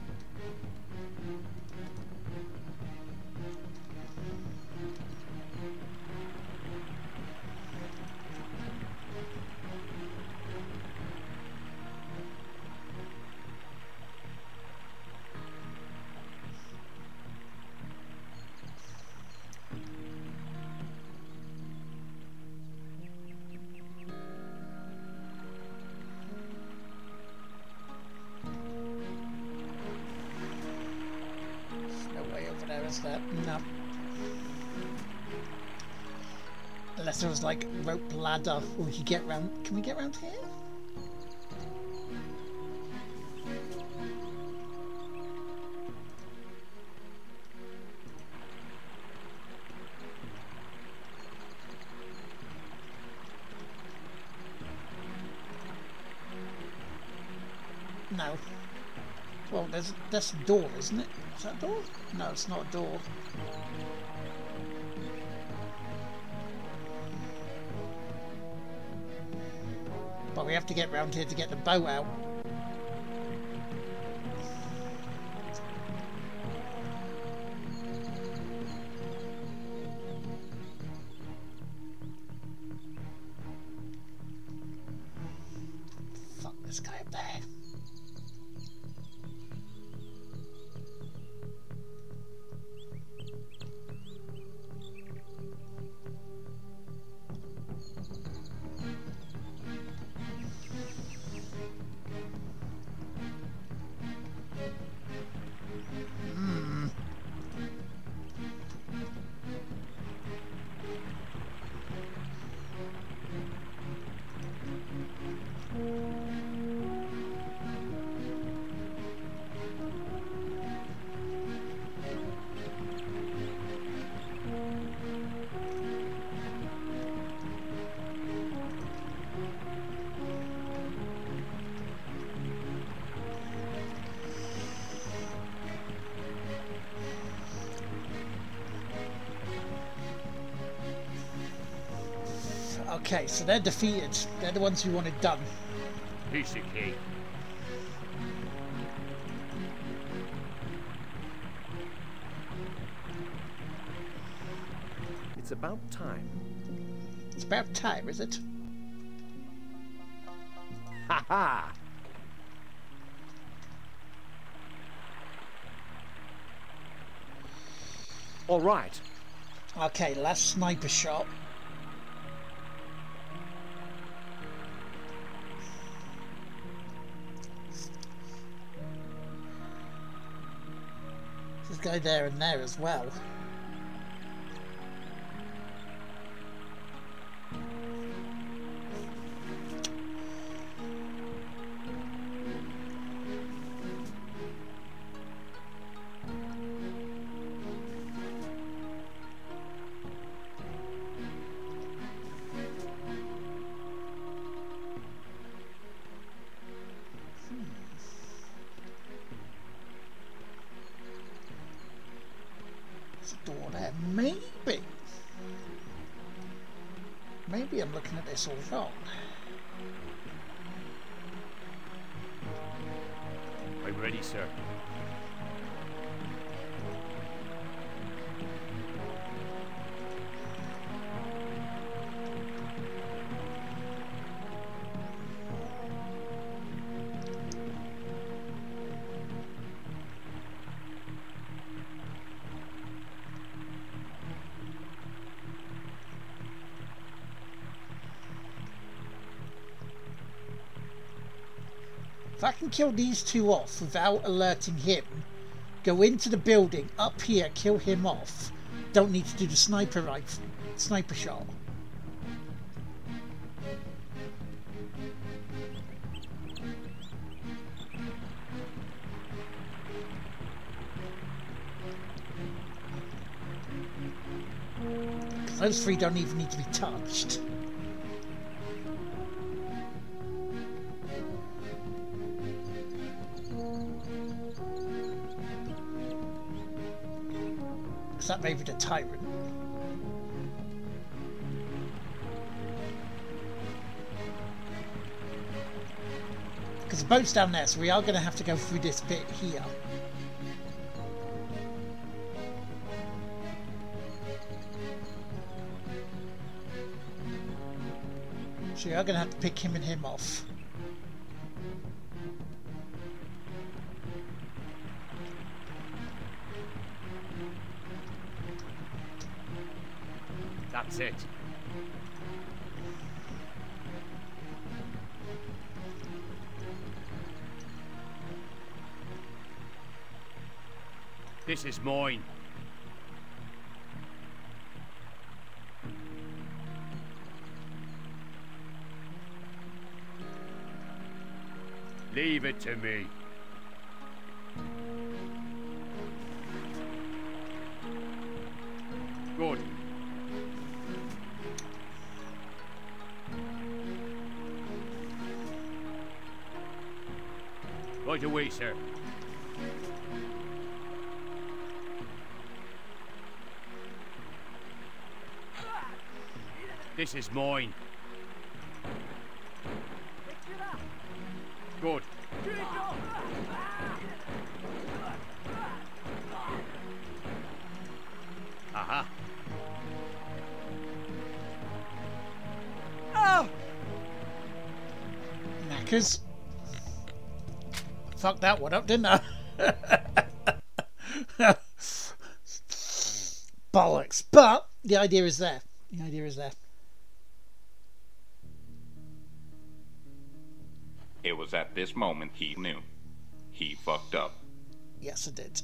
That? No. Unless there was like rope ladder, or we could get round. Can we get round here? No. Well, that's a door, isn't it? Is that a door? No, it's not a door. But we have to get round here to get the boat out. Fuck this guy up there. Okay, so they're defeated. They're the ones who want it done. Piece of cake. It's about time. It's about time, is it? Ha ha! All right. Okay, last sniper shot. Just go there and there as well. Door there. Maybe. Maybe I'm looking at this all wrong. I'm ready, sir. If I can kill these two off without alerting him, go into the building, up here, kill him off. Don't need to do the sniper shot. Those three don't even need to be touched. That may be the tyrant. Because the boat's down there, so we are going to have to go through this bit here. So we are going to have to pick him and him off. That's it. This is mine. Leave it to me. Good. Right away, sir. This is mine. Good. Aha. Oh! Knackers. Fucked that one up, didn't I? Bollocks. But the idea is there. The idea is there. It was at this moment he knew. He fucked up. Yes, I did.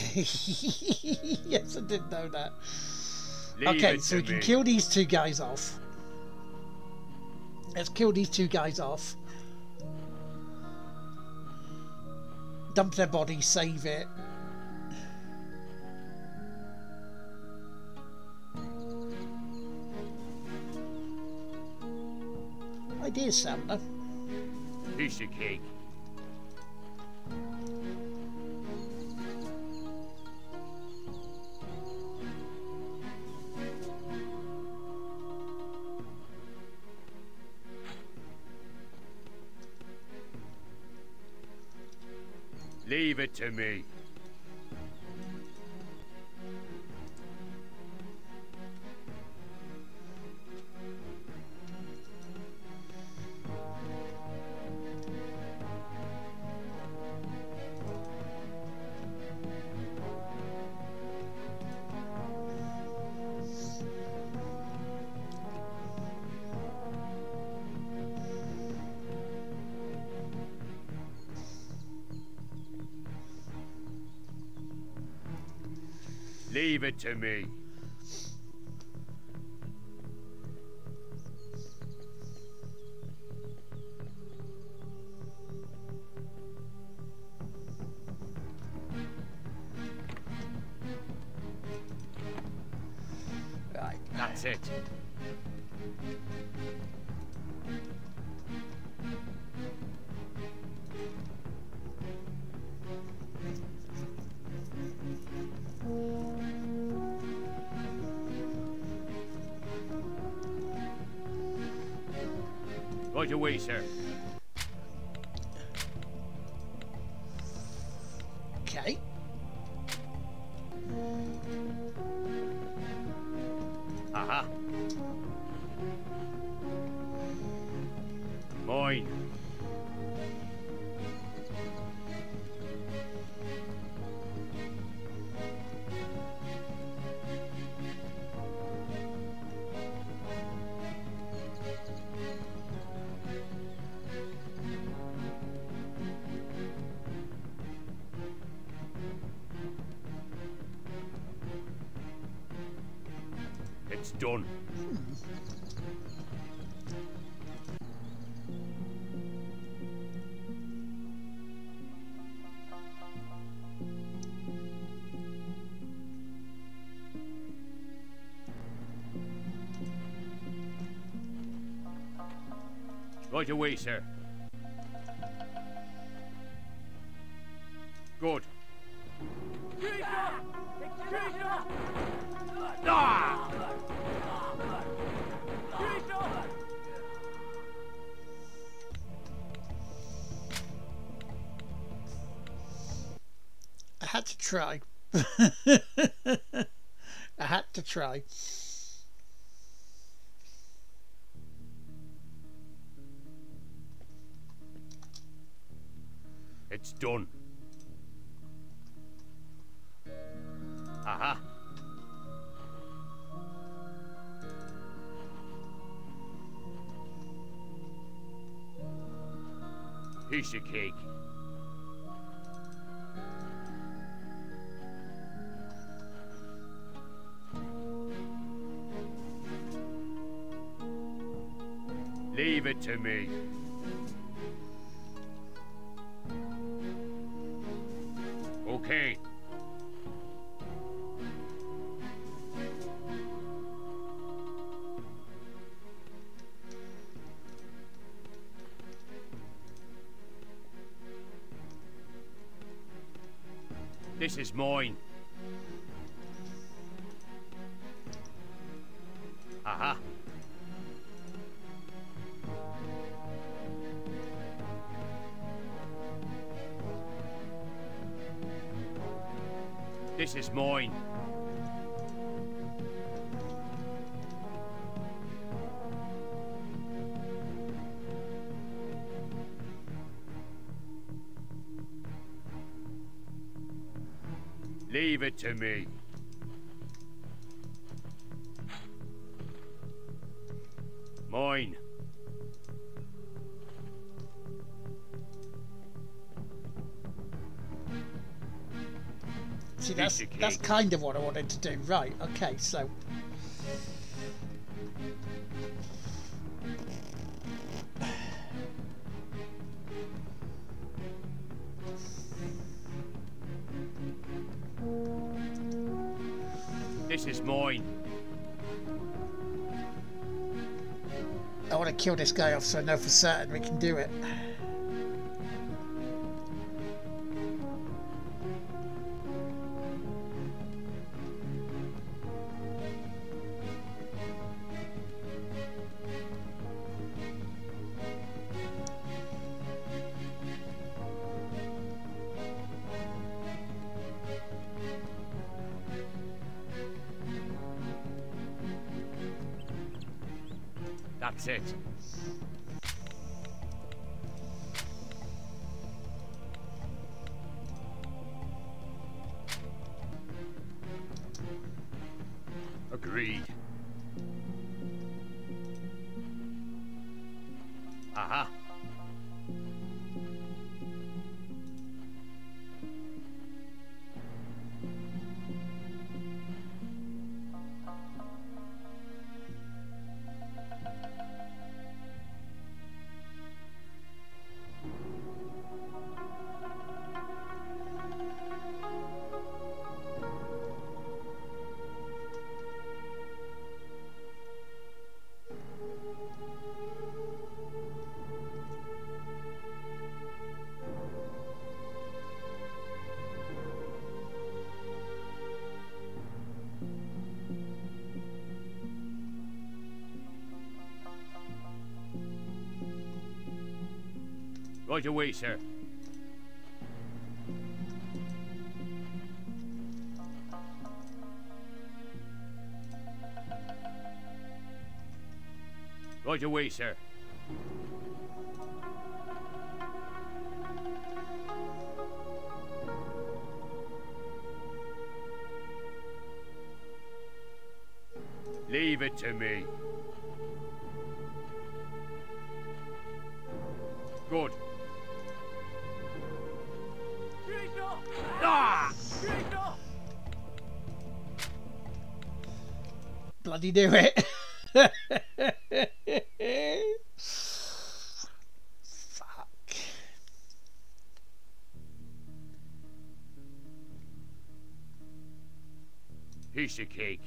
Yes, I did know that. Leave Okay, it so to we can me. kill these two guys off. Let's kill these two guys off. Dump their body, save it. Ideas, Sam, though. Piece of cake. Leave it to me. Leave it to me. Right. That's it. Right away, sir. Okay. Aha. Mine. It's done. Right away, sir. Good. Ah! I had to try. I had to try. It's done. Aha. Piece of cake. Leave it to me. Okay. This is mine. Aha. This is mine. Leave it to me. Mine. See, that's kind of what I wanted to do. Right, okay, so This is mine. I want to kill this guy off so I know for certain we can do it. That's it. Agreed. Aha. Right away, sir. Right away, sir. Leave it to me. Good. Ah! Bloody do it. Fuck. Piece of cake.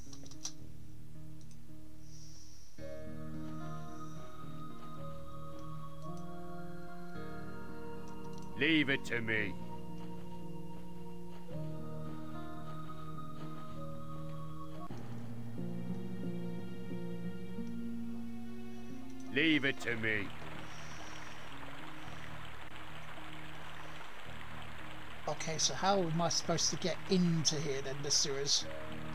Leave it to me. Leave it to me. Okay, so how am I supposed to get into here then, the sewers?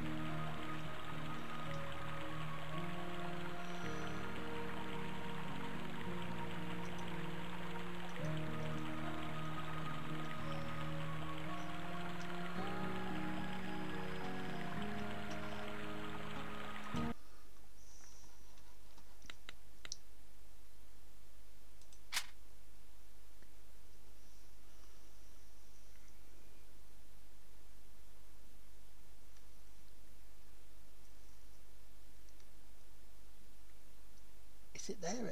Is it there?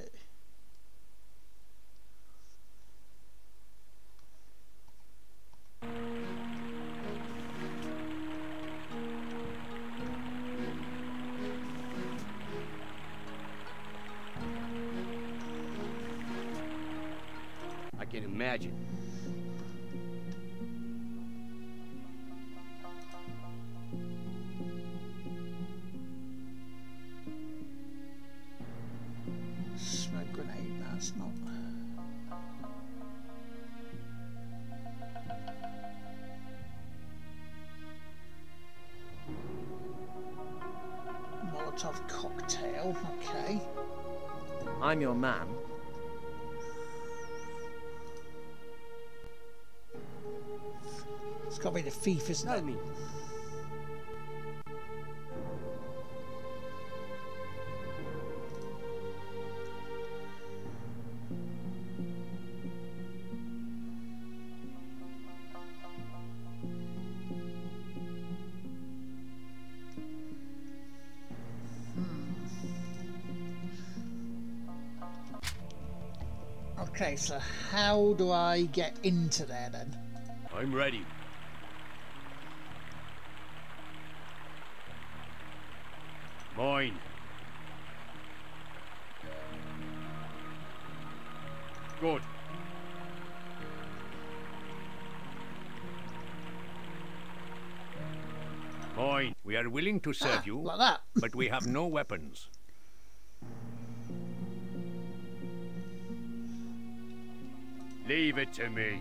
I can imagine. Smoke grenade, that's not. Molotov cocktail, okay. I'm your man. It's got to be the thief, isn't Tell it? me. Okay, so how do I get into there then? I'm ready. Mine. Good. Mine. We are willing to serve you, Like that. but we have no weapons. Leave it to me.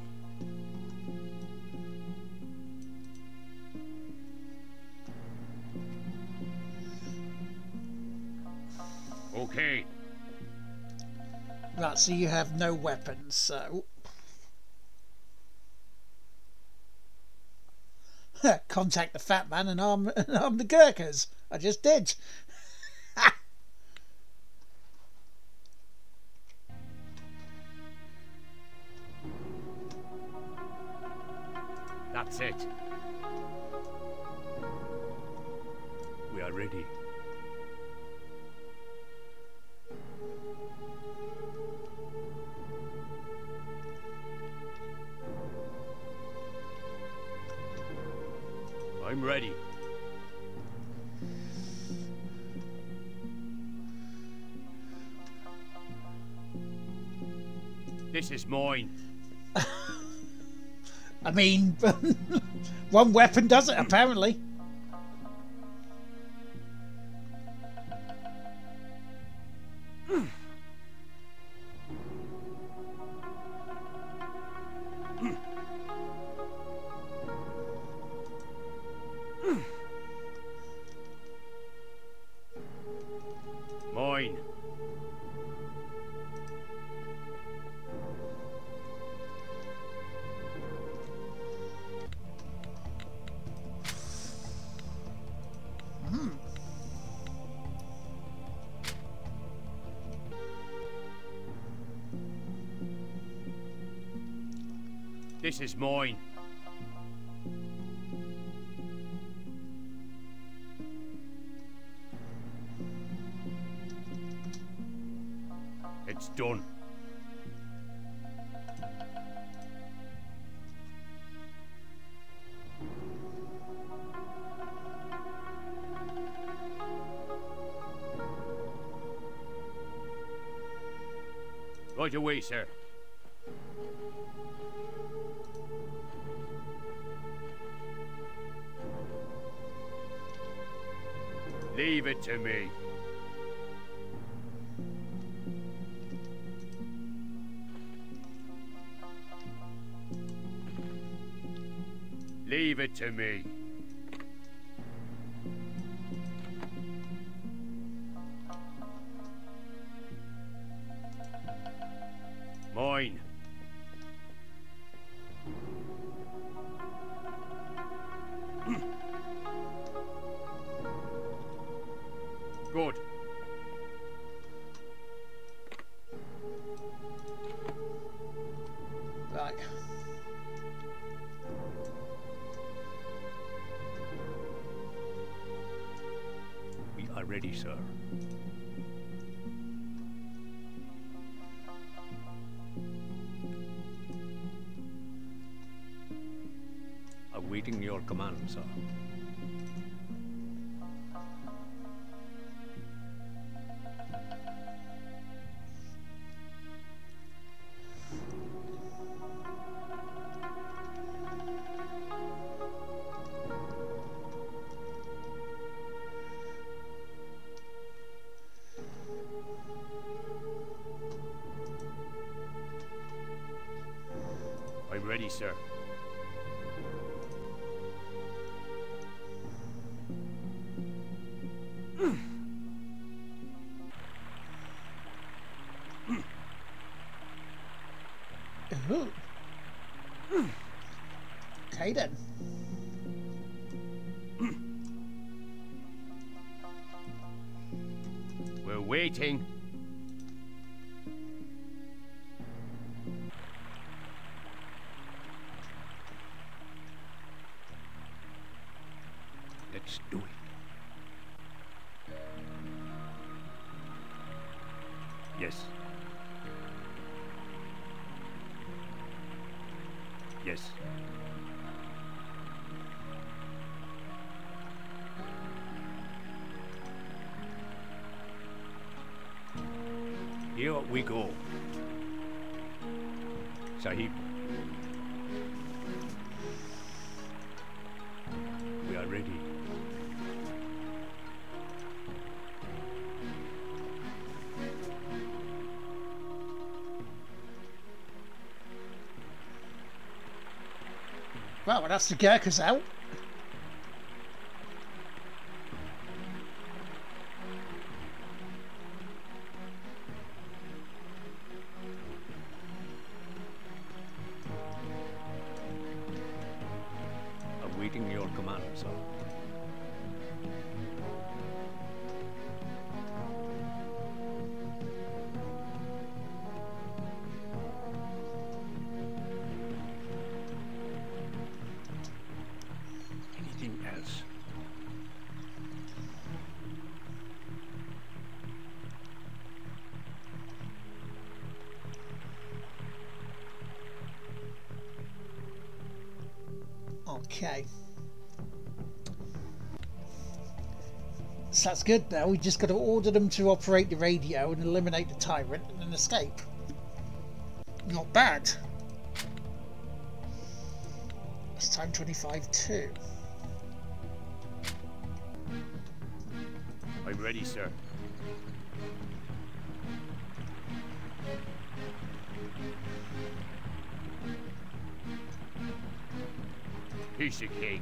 Okay. Right, so you have no weapons, so... Contact the fat man and arm the Gurkhas. I just did. That's it. We are ready. I'm ready. This is mine. I mean, one weapon does it, apparently. This is mine. It's done. Right away, sir. Leave it to me. Leave it to me. Mine. Good. Right. We are ready, sir. Awaiting your command, sir. I'm ready, sir. Ooh. Okay then. We're waiting. Let's do it. Yes. Yes. Here we go. Sahib. We are ready. Well, that's the Gurkhas out. Awaiting your command, sir. Anything else? Okay. So that's good now. We just got to order them to operate the radio and eliminate the tyrant and then escape. Not bad. It's time 25 too. I'm ready, sir. Piece of cake.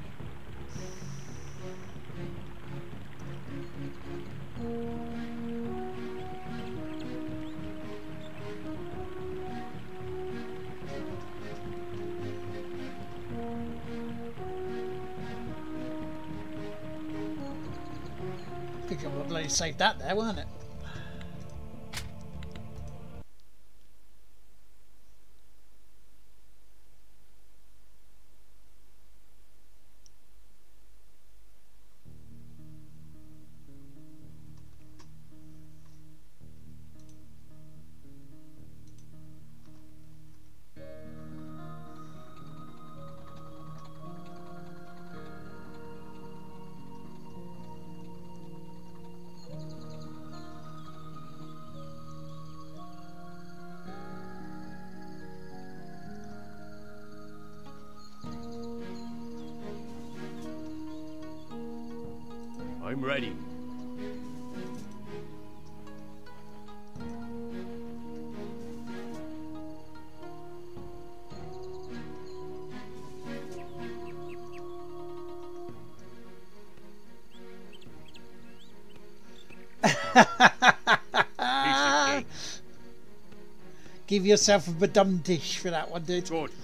I think I would let you save that there, weren't it? I'm ready. Give yourself a badum dish for that one, dude. Good.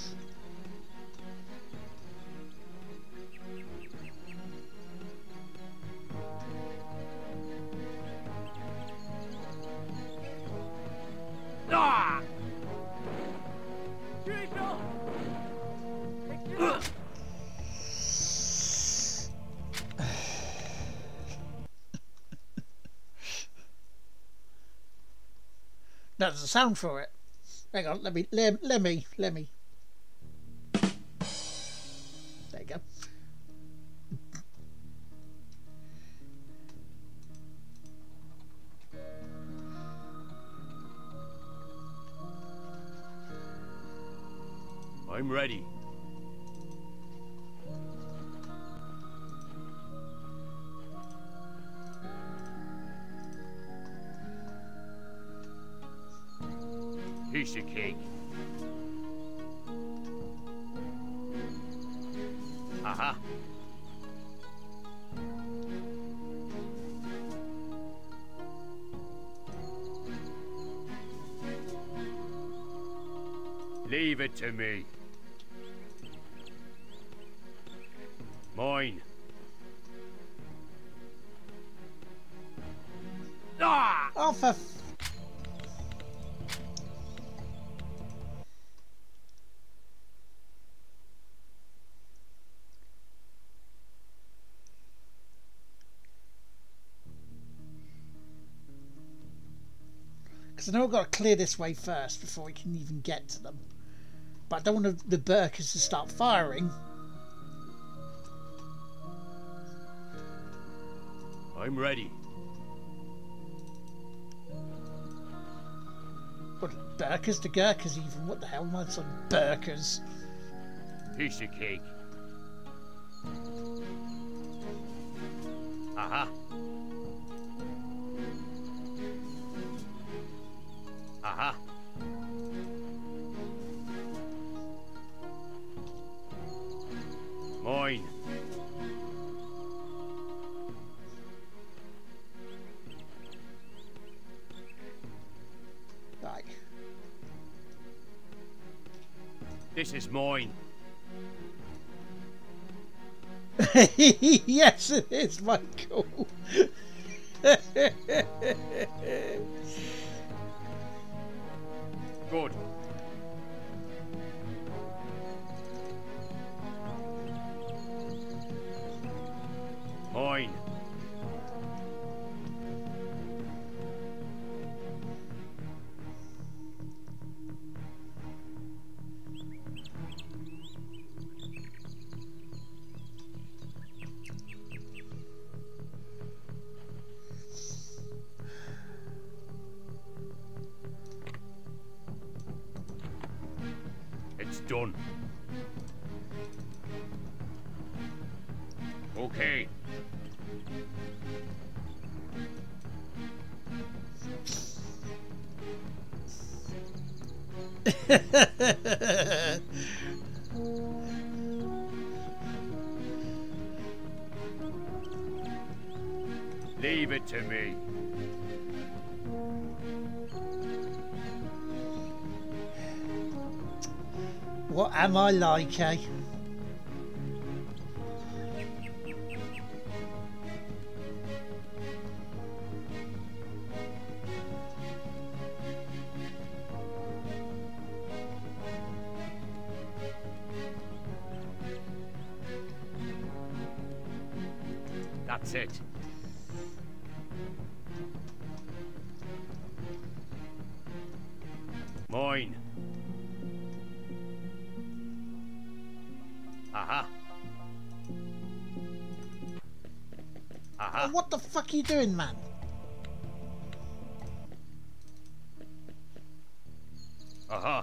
Ah! That's the sound for it. Hang on, let me. There you go. I'm ready. Piece of cake. Aha. Leave it to me. Mine. Ah! Oh, for because I know I've got to clear this way first before we can even get to them. But I don't want the Burkers to start firing. I'm ready. What, Burkers to Gurkhas even? What the hell am I saying? Burkers. Piece of cake. Aha. Aha. Mine. Right. This is mine. Yes, it is, Michael. Good. Mine. It's done. Okay. Leave it to me. What am I like, eh? That's it. Mine. Aha. Aha. Oh, what the fuck are you doing, man? Aha.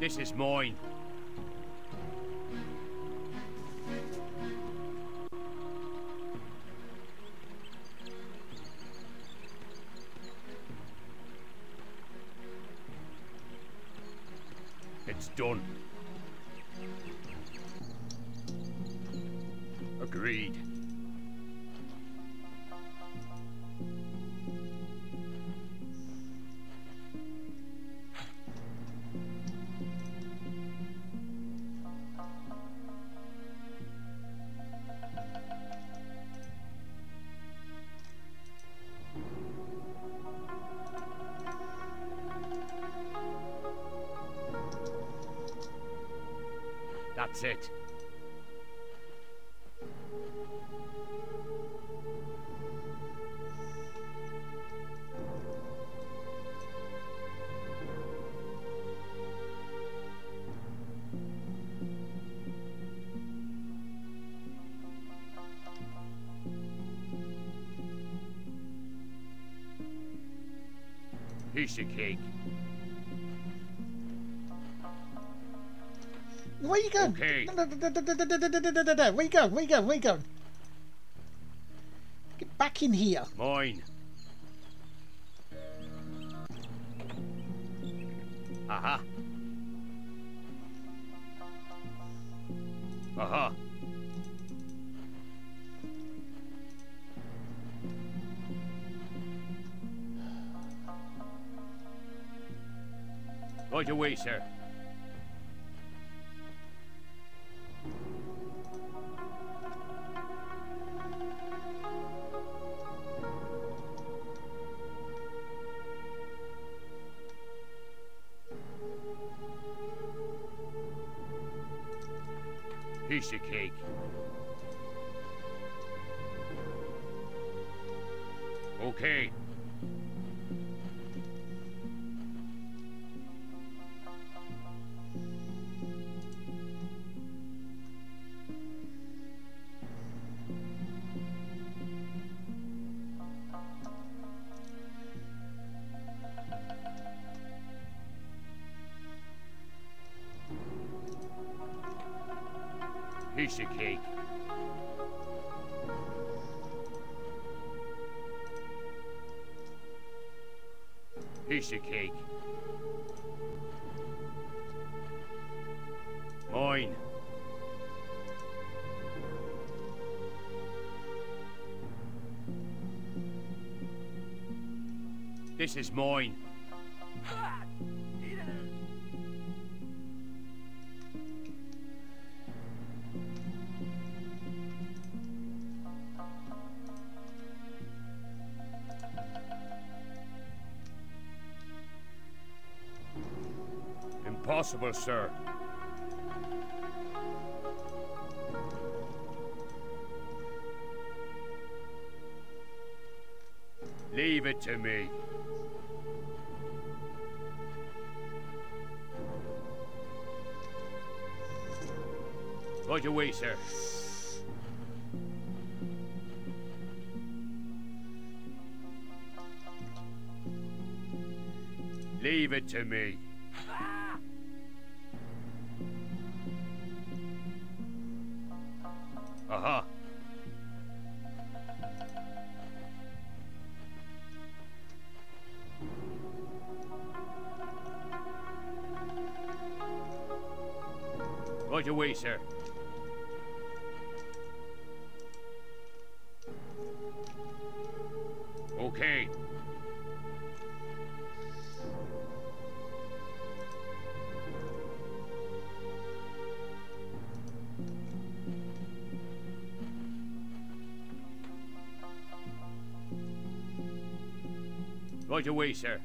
This is mine. It's done. Agreed. That's it. Piece of cake. Where you going? Okay. No. Where you going? Where you going? Where you going? Get back in here. Mine. Aha. Aha. Right away, sir. Piece of cake. Okay. Piece of cake. Piece of cake. Mine. This is mine. Impossible, sir. Leave it to me. Right away, sir. Leave it to me. Aha. Right away, sir. Okay. Right away, sir.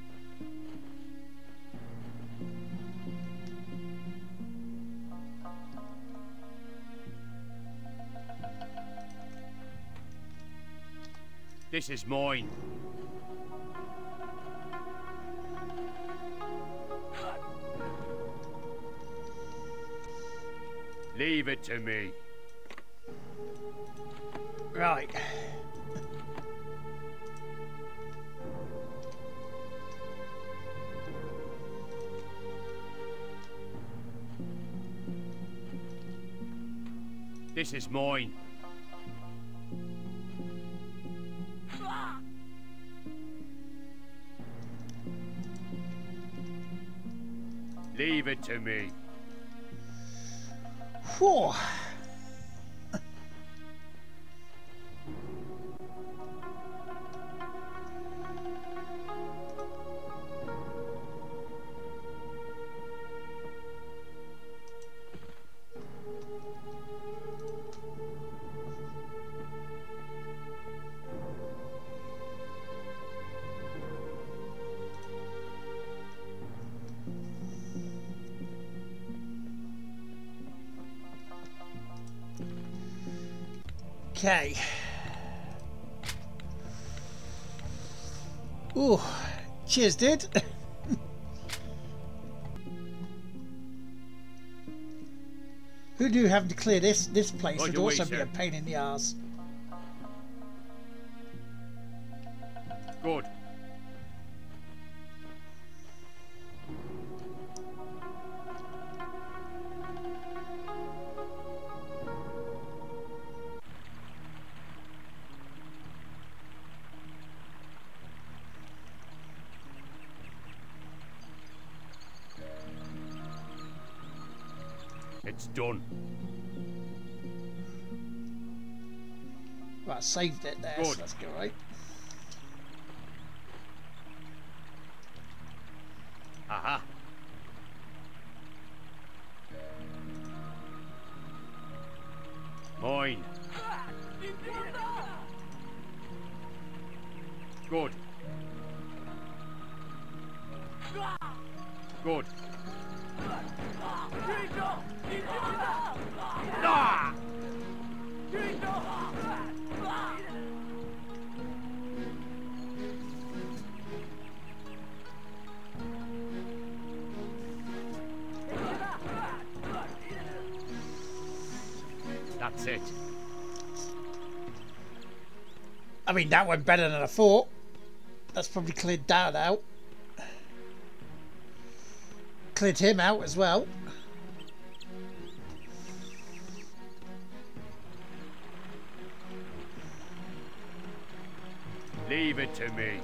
This is mine. Leave it to me. Right. This is mine. Leave it to me. Whew. Okay. Ooh, cheers, dude. Who knew having to clear this place would also be a pain in the arse? Good. It's done. Right, saved it there, Good. so that's good, right? Aha. Mine. Good. Good. Ah! That's it. I mean, that went better than I thought. That's probably cleared that out. Cleared him out as well. Leave it to me.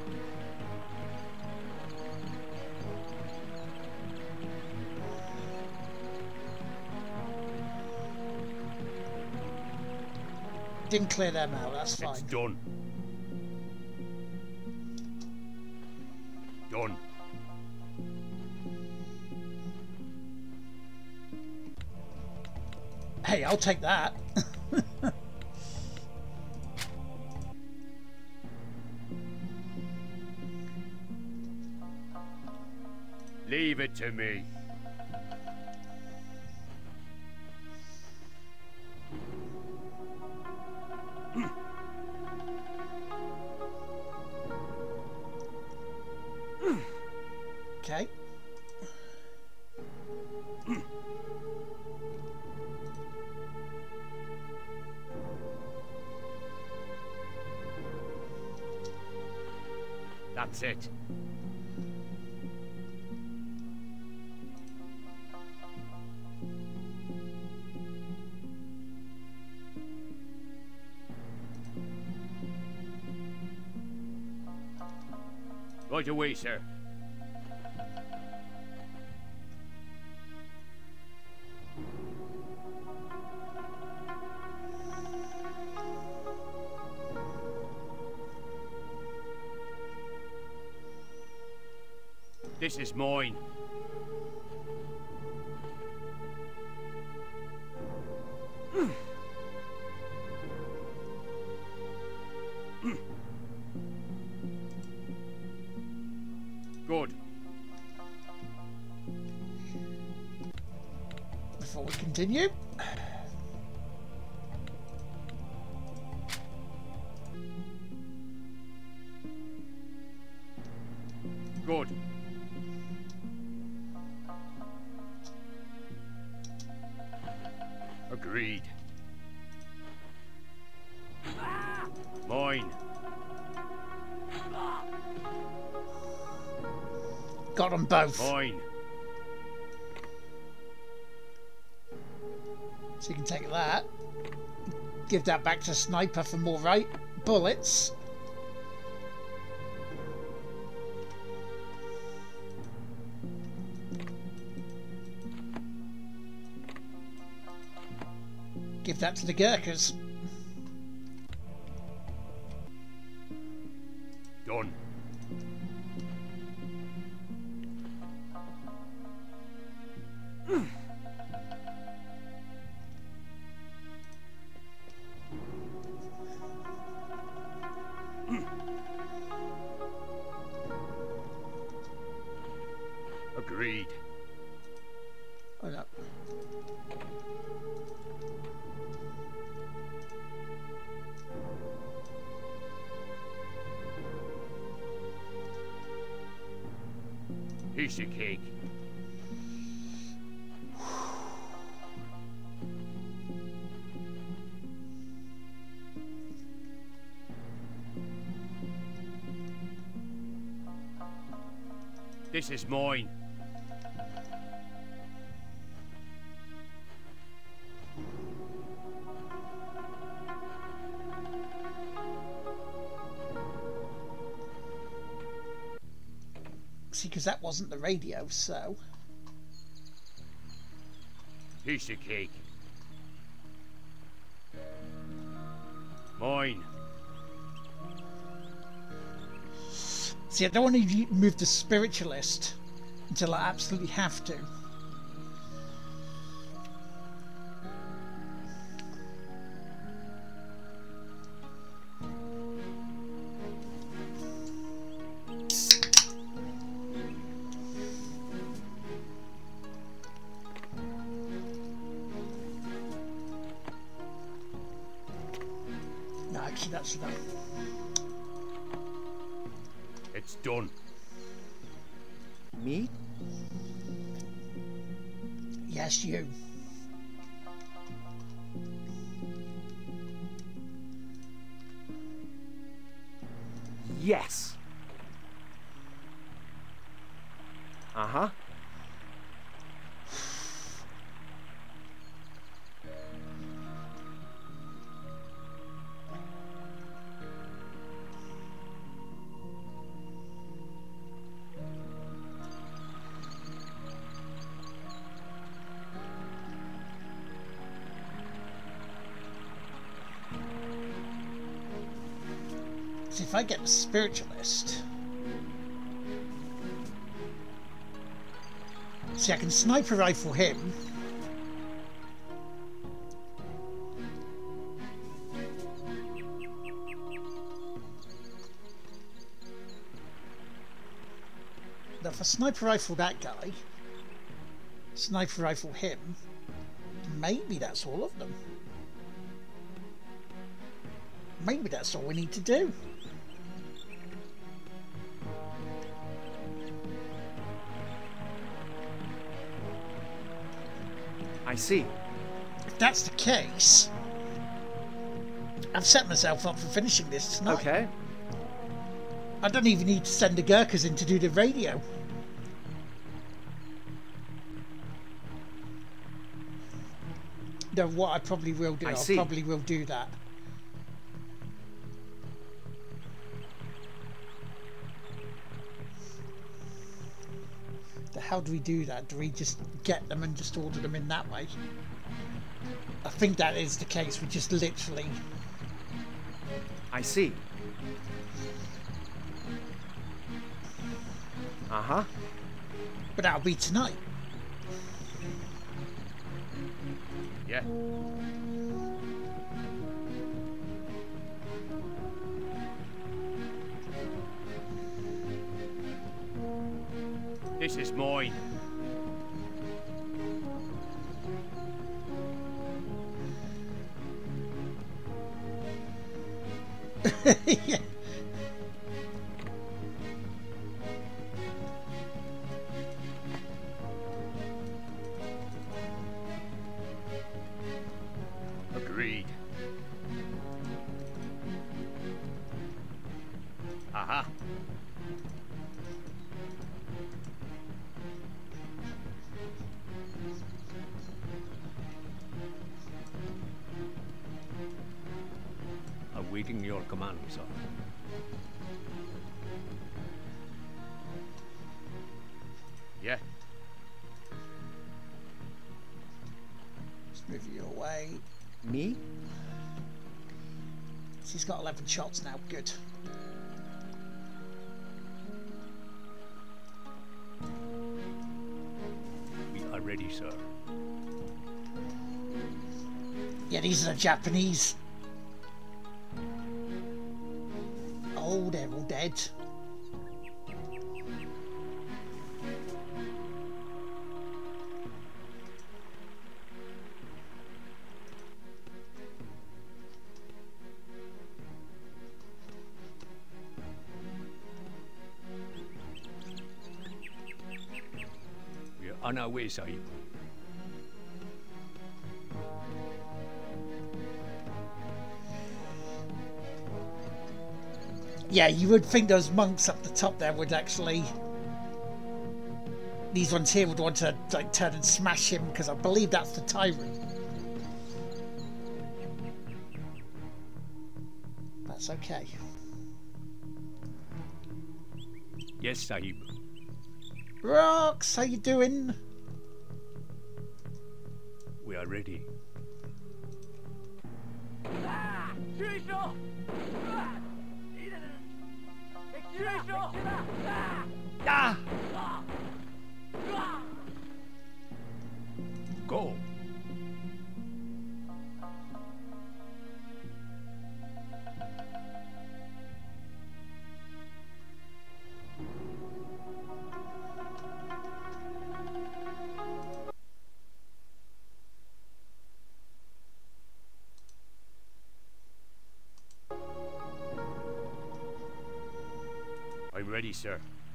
Didn't clear them out, that's fine. It's done. Done. Hey, I'll take that. Leave it to me. Okay. That's it. Right away, sir. This is mine. Good. Before we continue. Good. Agreed. Mine. Got them both. Mine. So you can take that. Give that back to Sniper for more bullets. Give that to the Gurkhas. Done. Agreed. Oh no. Piece of cake. This is mine. See, because that wasn't the radio, so... Piece of cake. Mine. See, I don't want to move the spiritualist until I absolutely have to. No, actually, that's enough. It's done. Me? Yes, you. Yes. Uh-huh. See, if I get the spiritualist... See, I can sniper rifle him. Now, if I sniper rifle that guy, sniper rifle him, maybe that's all of them. Maybe that's all we need to do. I see. If that's the case, I've set myself up for finishing this tonight. Okay. I don't even need to send the Gurkhas in to do the radio. No, what I probably will do, I probably will do that. How do we do that? Do we just get them and just order them in that way? I think that is the case. We just literally... I see. Uh-huh. But that'll be tonight. Yeah. This is mine. Yeah. Agreed. Aha. command, sir. Yeah? Let's move you away. Me? He's got 11 shots now. Good. We are ready, sir. Yeah, these are the Japanese. Oh, they're all dead. We are on our way, Sahib. Yeah, you would think those monks up the top there would actually... These ones here would want to like turn and smash him, because I believe that's the tyrant. That's okay. Yes, Sahib. Rox, how you doing? We are ready. Ah! Go. I'm ready, sir.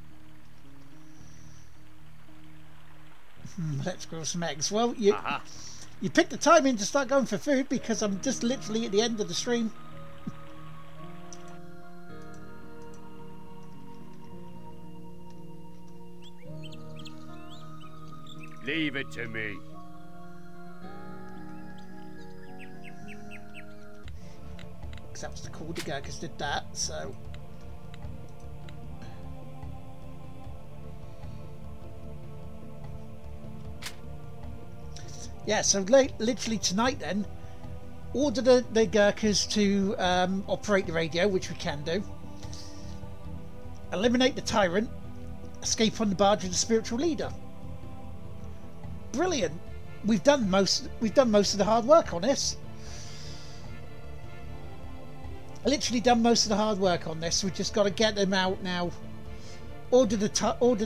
Let's grow some eggs. Well, you Aha. you picked the time in to start going for food because I'm just literally at the end of the stream. Leave it to me. Because that was the call. The Gurkhas did that, so... Yeah, so literally tonight then, order the Gurkhas to operate the radio, which we can do. Eliminate the tyrant. Escape on the barge with the spiritual leader. Brilliant. We've done most of the hard work on this. Literally done most of the hard work on this. We've just got to get them out now. Order the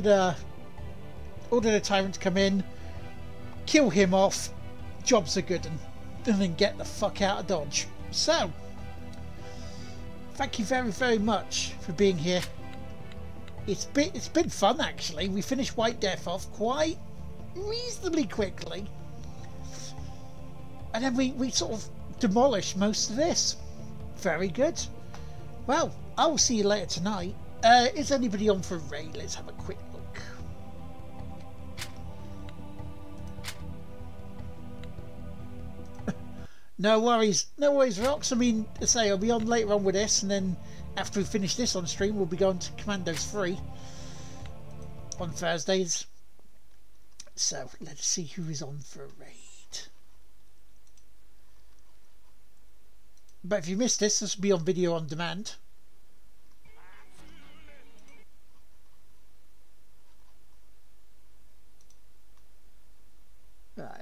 tyrant to come in. Kill him off, jobs are good, and then get the fuck out of Dodge. So, thank you very, very much for being here. It's been fun actually. We finished White Death off quite reasonably quickly, and then we sort of demolished most of this. Very good. Well, I will see you later tonight. Is anybody on for a raid? Let's have a quick look. No worries, Rox. I mean, I say I'll be on later on with this, and then after we finish this on stream, we'll be going to Commandos 3 on Thursdays. So let's see who is on for a raid. But if you missed this will be on video on demand. Right.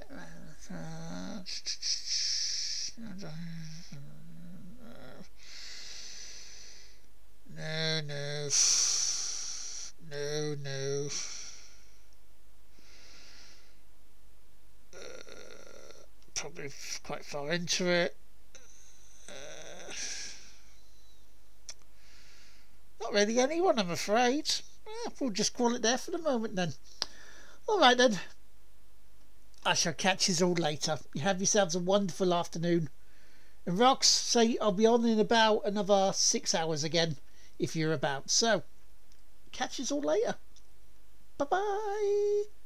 No. Probably quite far into it. Not really anyone, I'm afraid. We'll just call it there for the moment then. Alright then. I shall catch you all later. You have yourselves a wonderful afternoon. And Rox, say I'll be on in about another 6 hours again, if you're about. So, catch you all later. Bye-bye.